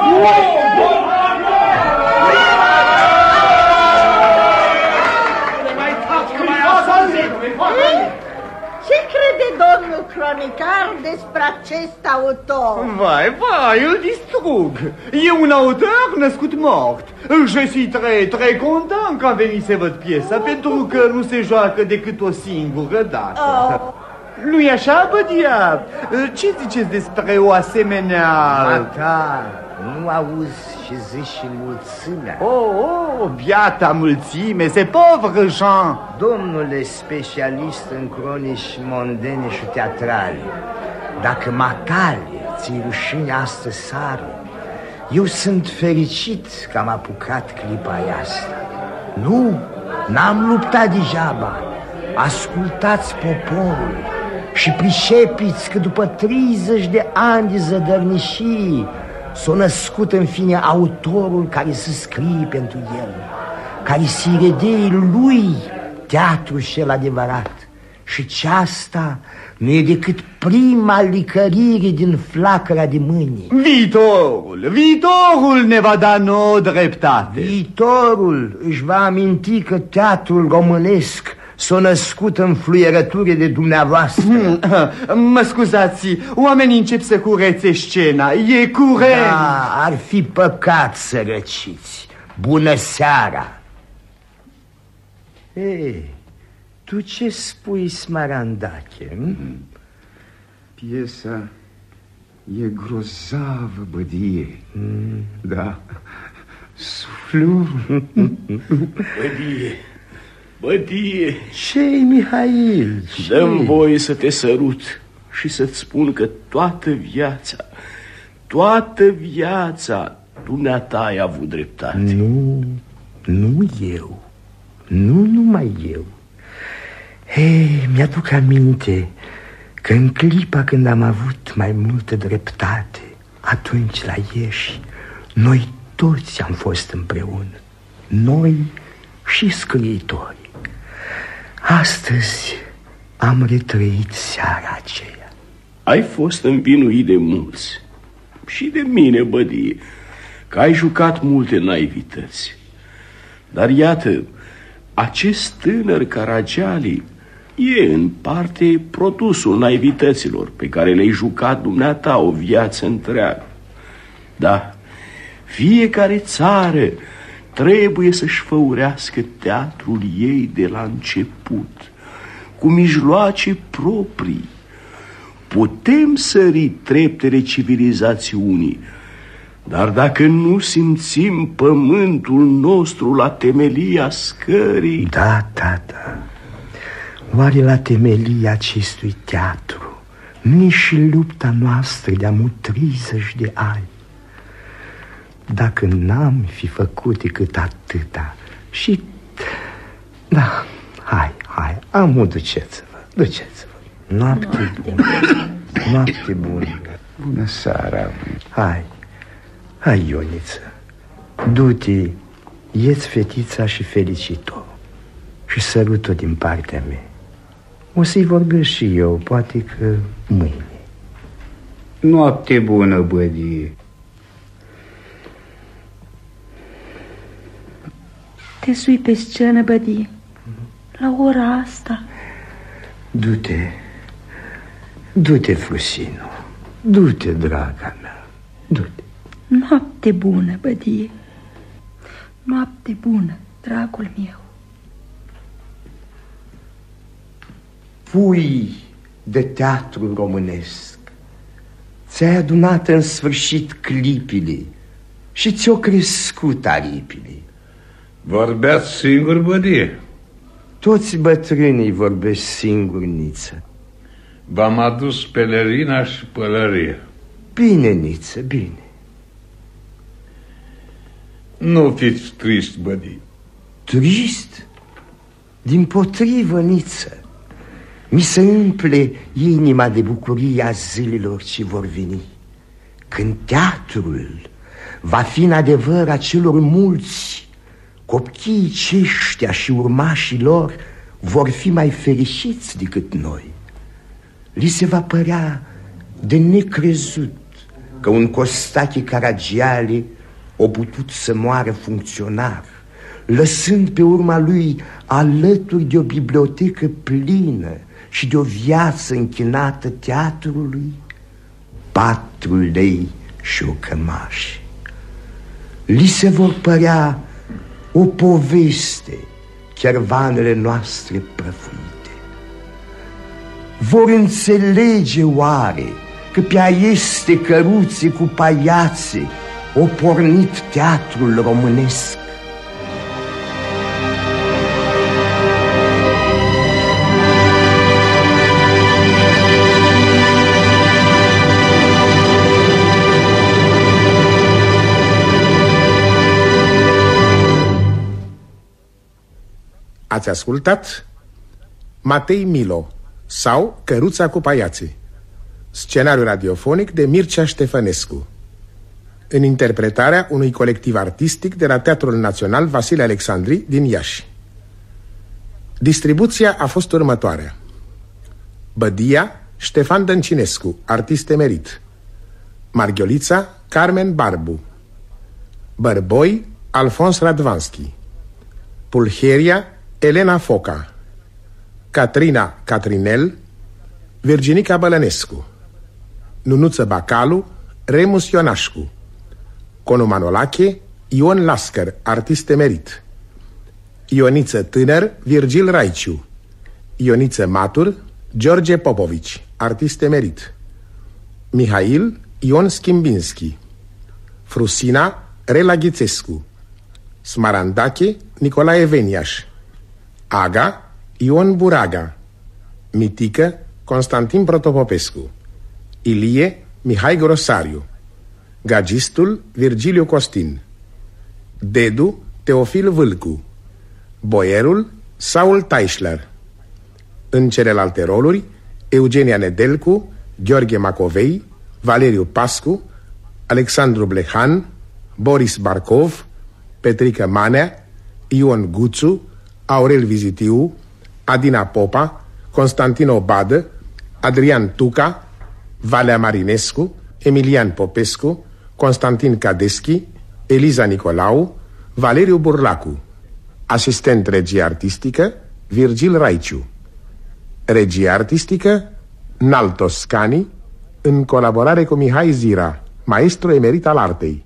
Ce crede domnul cronicar despre acest autor? Vai, vai, îl distrug. E un autor născut mort. Je suis très, très content că am venit să văd piesa, pentru că nu se joacă decât o singură dată. Oh. Nu-i așa, bădia? Ce ziceți despre o asemenea... Mata, nu auzi și zici și mulțimea. Oh, oh, biata mulțime, se pauvre Jean. Domnule specialist în cronici mondene și teatrale, dacă matale ți-i rușine astă sară, eu sunt fericit că am apucat clipa asta. Nu, n-am luptat degeaba. Ascultați poporul și pricepiți că după treizeci de ani de zădărnișii s-a născut în fine autorul care să scrie pentru el, care să-i redei lui teatru cel adevărat. Și ceasta nu e decât prima licărire din flacăra de mâine. Viitorul, viitorul ne va da nouă dreptate. Viitorul își va aminti că teatrul românesc s-a născut în fluierături de dumneavoastră. Hmm, mă scuzați, oamenii încep să curețe scena. E curent. Da, ar fi păcat să răciți. Bună seara. Ei, tu ce spui, Smarandache? Hmm? Piesa e grozavă, bădie. Mm. Da, suflu. Bădie, bădie. Ce-i, Mihail? Dă-mi voie să te sărut și să-ți spun că toată viața, toată viața, dumneata ai avut dreptate. Nu, nu eu, nu numai eu. Hei, mi-aduc aminte că în clipa când am avut mai multă dreptate, atunci la Ieși, noi toți am fost împreună, noi și scriitori. Astăzi am retrăit seara aceea. Ai fost învinuit de mulți și de mine, bădie, că ai jucat multe naivități. Dar iată, acest tânăr Caragiali e în parte produsul naivităților pe care le-ai jucat dumneata o viață întreagă. Da, fiecare țară trebuie să-și făurească teatrul ei de la început, cu mijloace proprii. Putem sări treptele civilizațiunii, dar dacă nu simțim pământul nostru la temelia scării... Da, tata, oare la temelia acestui teatru nu-i și lupta noastră de-a treizeci de ani? Dacă n-am fi făcut decât atâta și... Da, hai, hai, amu, duceți-vă, duceți-vă. Noapte bună, noapte bună. Bună seara. Hai, hai, Ioniță, du-te, ia-ți fetița și felicit-o și sărut-o din partea mea. O să-i vorbesc și eu, poate că mâine. Noapte bună, bădie. Te sui pe scenă, bădie, la ora asta. Du-te, du-te, Frusino, du-te, draga mea, du-te. Noapte bună, bădie, noapte bună, dragul meu. Pui de teatru românesc. Ți-ai adunat în sfârșit clipile și ți-o crescut aripile. Vorbeați singur, bădie? Toți bătrânii vorbesc singuri, Niță. V-am adus pelerina și pălărie. Bine, Niță, bine. Nu fiți trist, bădie. Trist? Dimpotrivă, Niță. Mi se umple inima de bucurie a zilelor ce vor veni, când teatrul va fi în adevăr a celor mulți. Copiii aceștia și urmașii lor vor fi mai fericiți decât noi. Li se va părea de necrezut că un Costache Caragiale a putut să moară funcționar, lăsând pe urma lui alături de o bibliotecă plină și de o viață închinată teatrului patru lei și o cămașă. Li se vor părea o poveste chervanele noastre prăfuite. Vor înțelege oare că pe-a este căruțe cu paiațe o pornit teatrul românesc? Ați ascultat Matei Milo sau Căruța cu paiațe, scenariu radiofonic de Mircea Ștefănescu, în interpretarea unui colectiv artistic de la Teatrul Național Vasile Alexandri din Iași. Distribuția a fost următoarea: Bădia, Ștefan Dăncinescu, artist emerit; Marghiolița, Carmen Barbu; Bărboi, Alfons Radvanski; Pulheria, Elena Foca; Catrina Catrinel, Virginica Bălănescu; Nunuță Bacalu, Remus Ionașcu; Conu Manolache, Ion Lascăr, artist emerit; Ioniță Tânăr, Virgil Raiciu; Ioniță Matur, George Popovici, artist emerit; Mihail, Ion Schimbinski; Frusina, Rela Ghițescu; Smarandache, Nicolae Veniaș; Aga, Ion Buraga; Mitică, Constantin Protopopescu; Ilie, Mihai Grosariu; Gagistul, Virgiliu Costin; Dedu, Teofil Vâlcu; Boierul, Saul Teichler. În celelalte roluri, Eugenia Nedelcu, Gheorghe Macovei, Valeriu Pascu, Alexandru Blehan, Boris Barcov, Petrică Manea, Ion Guțu, Aurel Vizitiu, Adina Popa, Constantin Obadă, Adrian Tuca, Valea Marinescu, Emilian Popescu, Constantin Cadeschi, Eliza Nicolau, Valeriu Burlacu. Asistent regie artistică, Virgil Raiciu. Regie artistică, Nal Toscani, în colaborare cu Mihai Zira, maestru emerit al artei.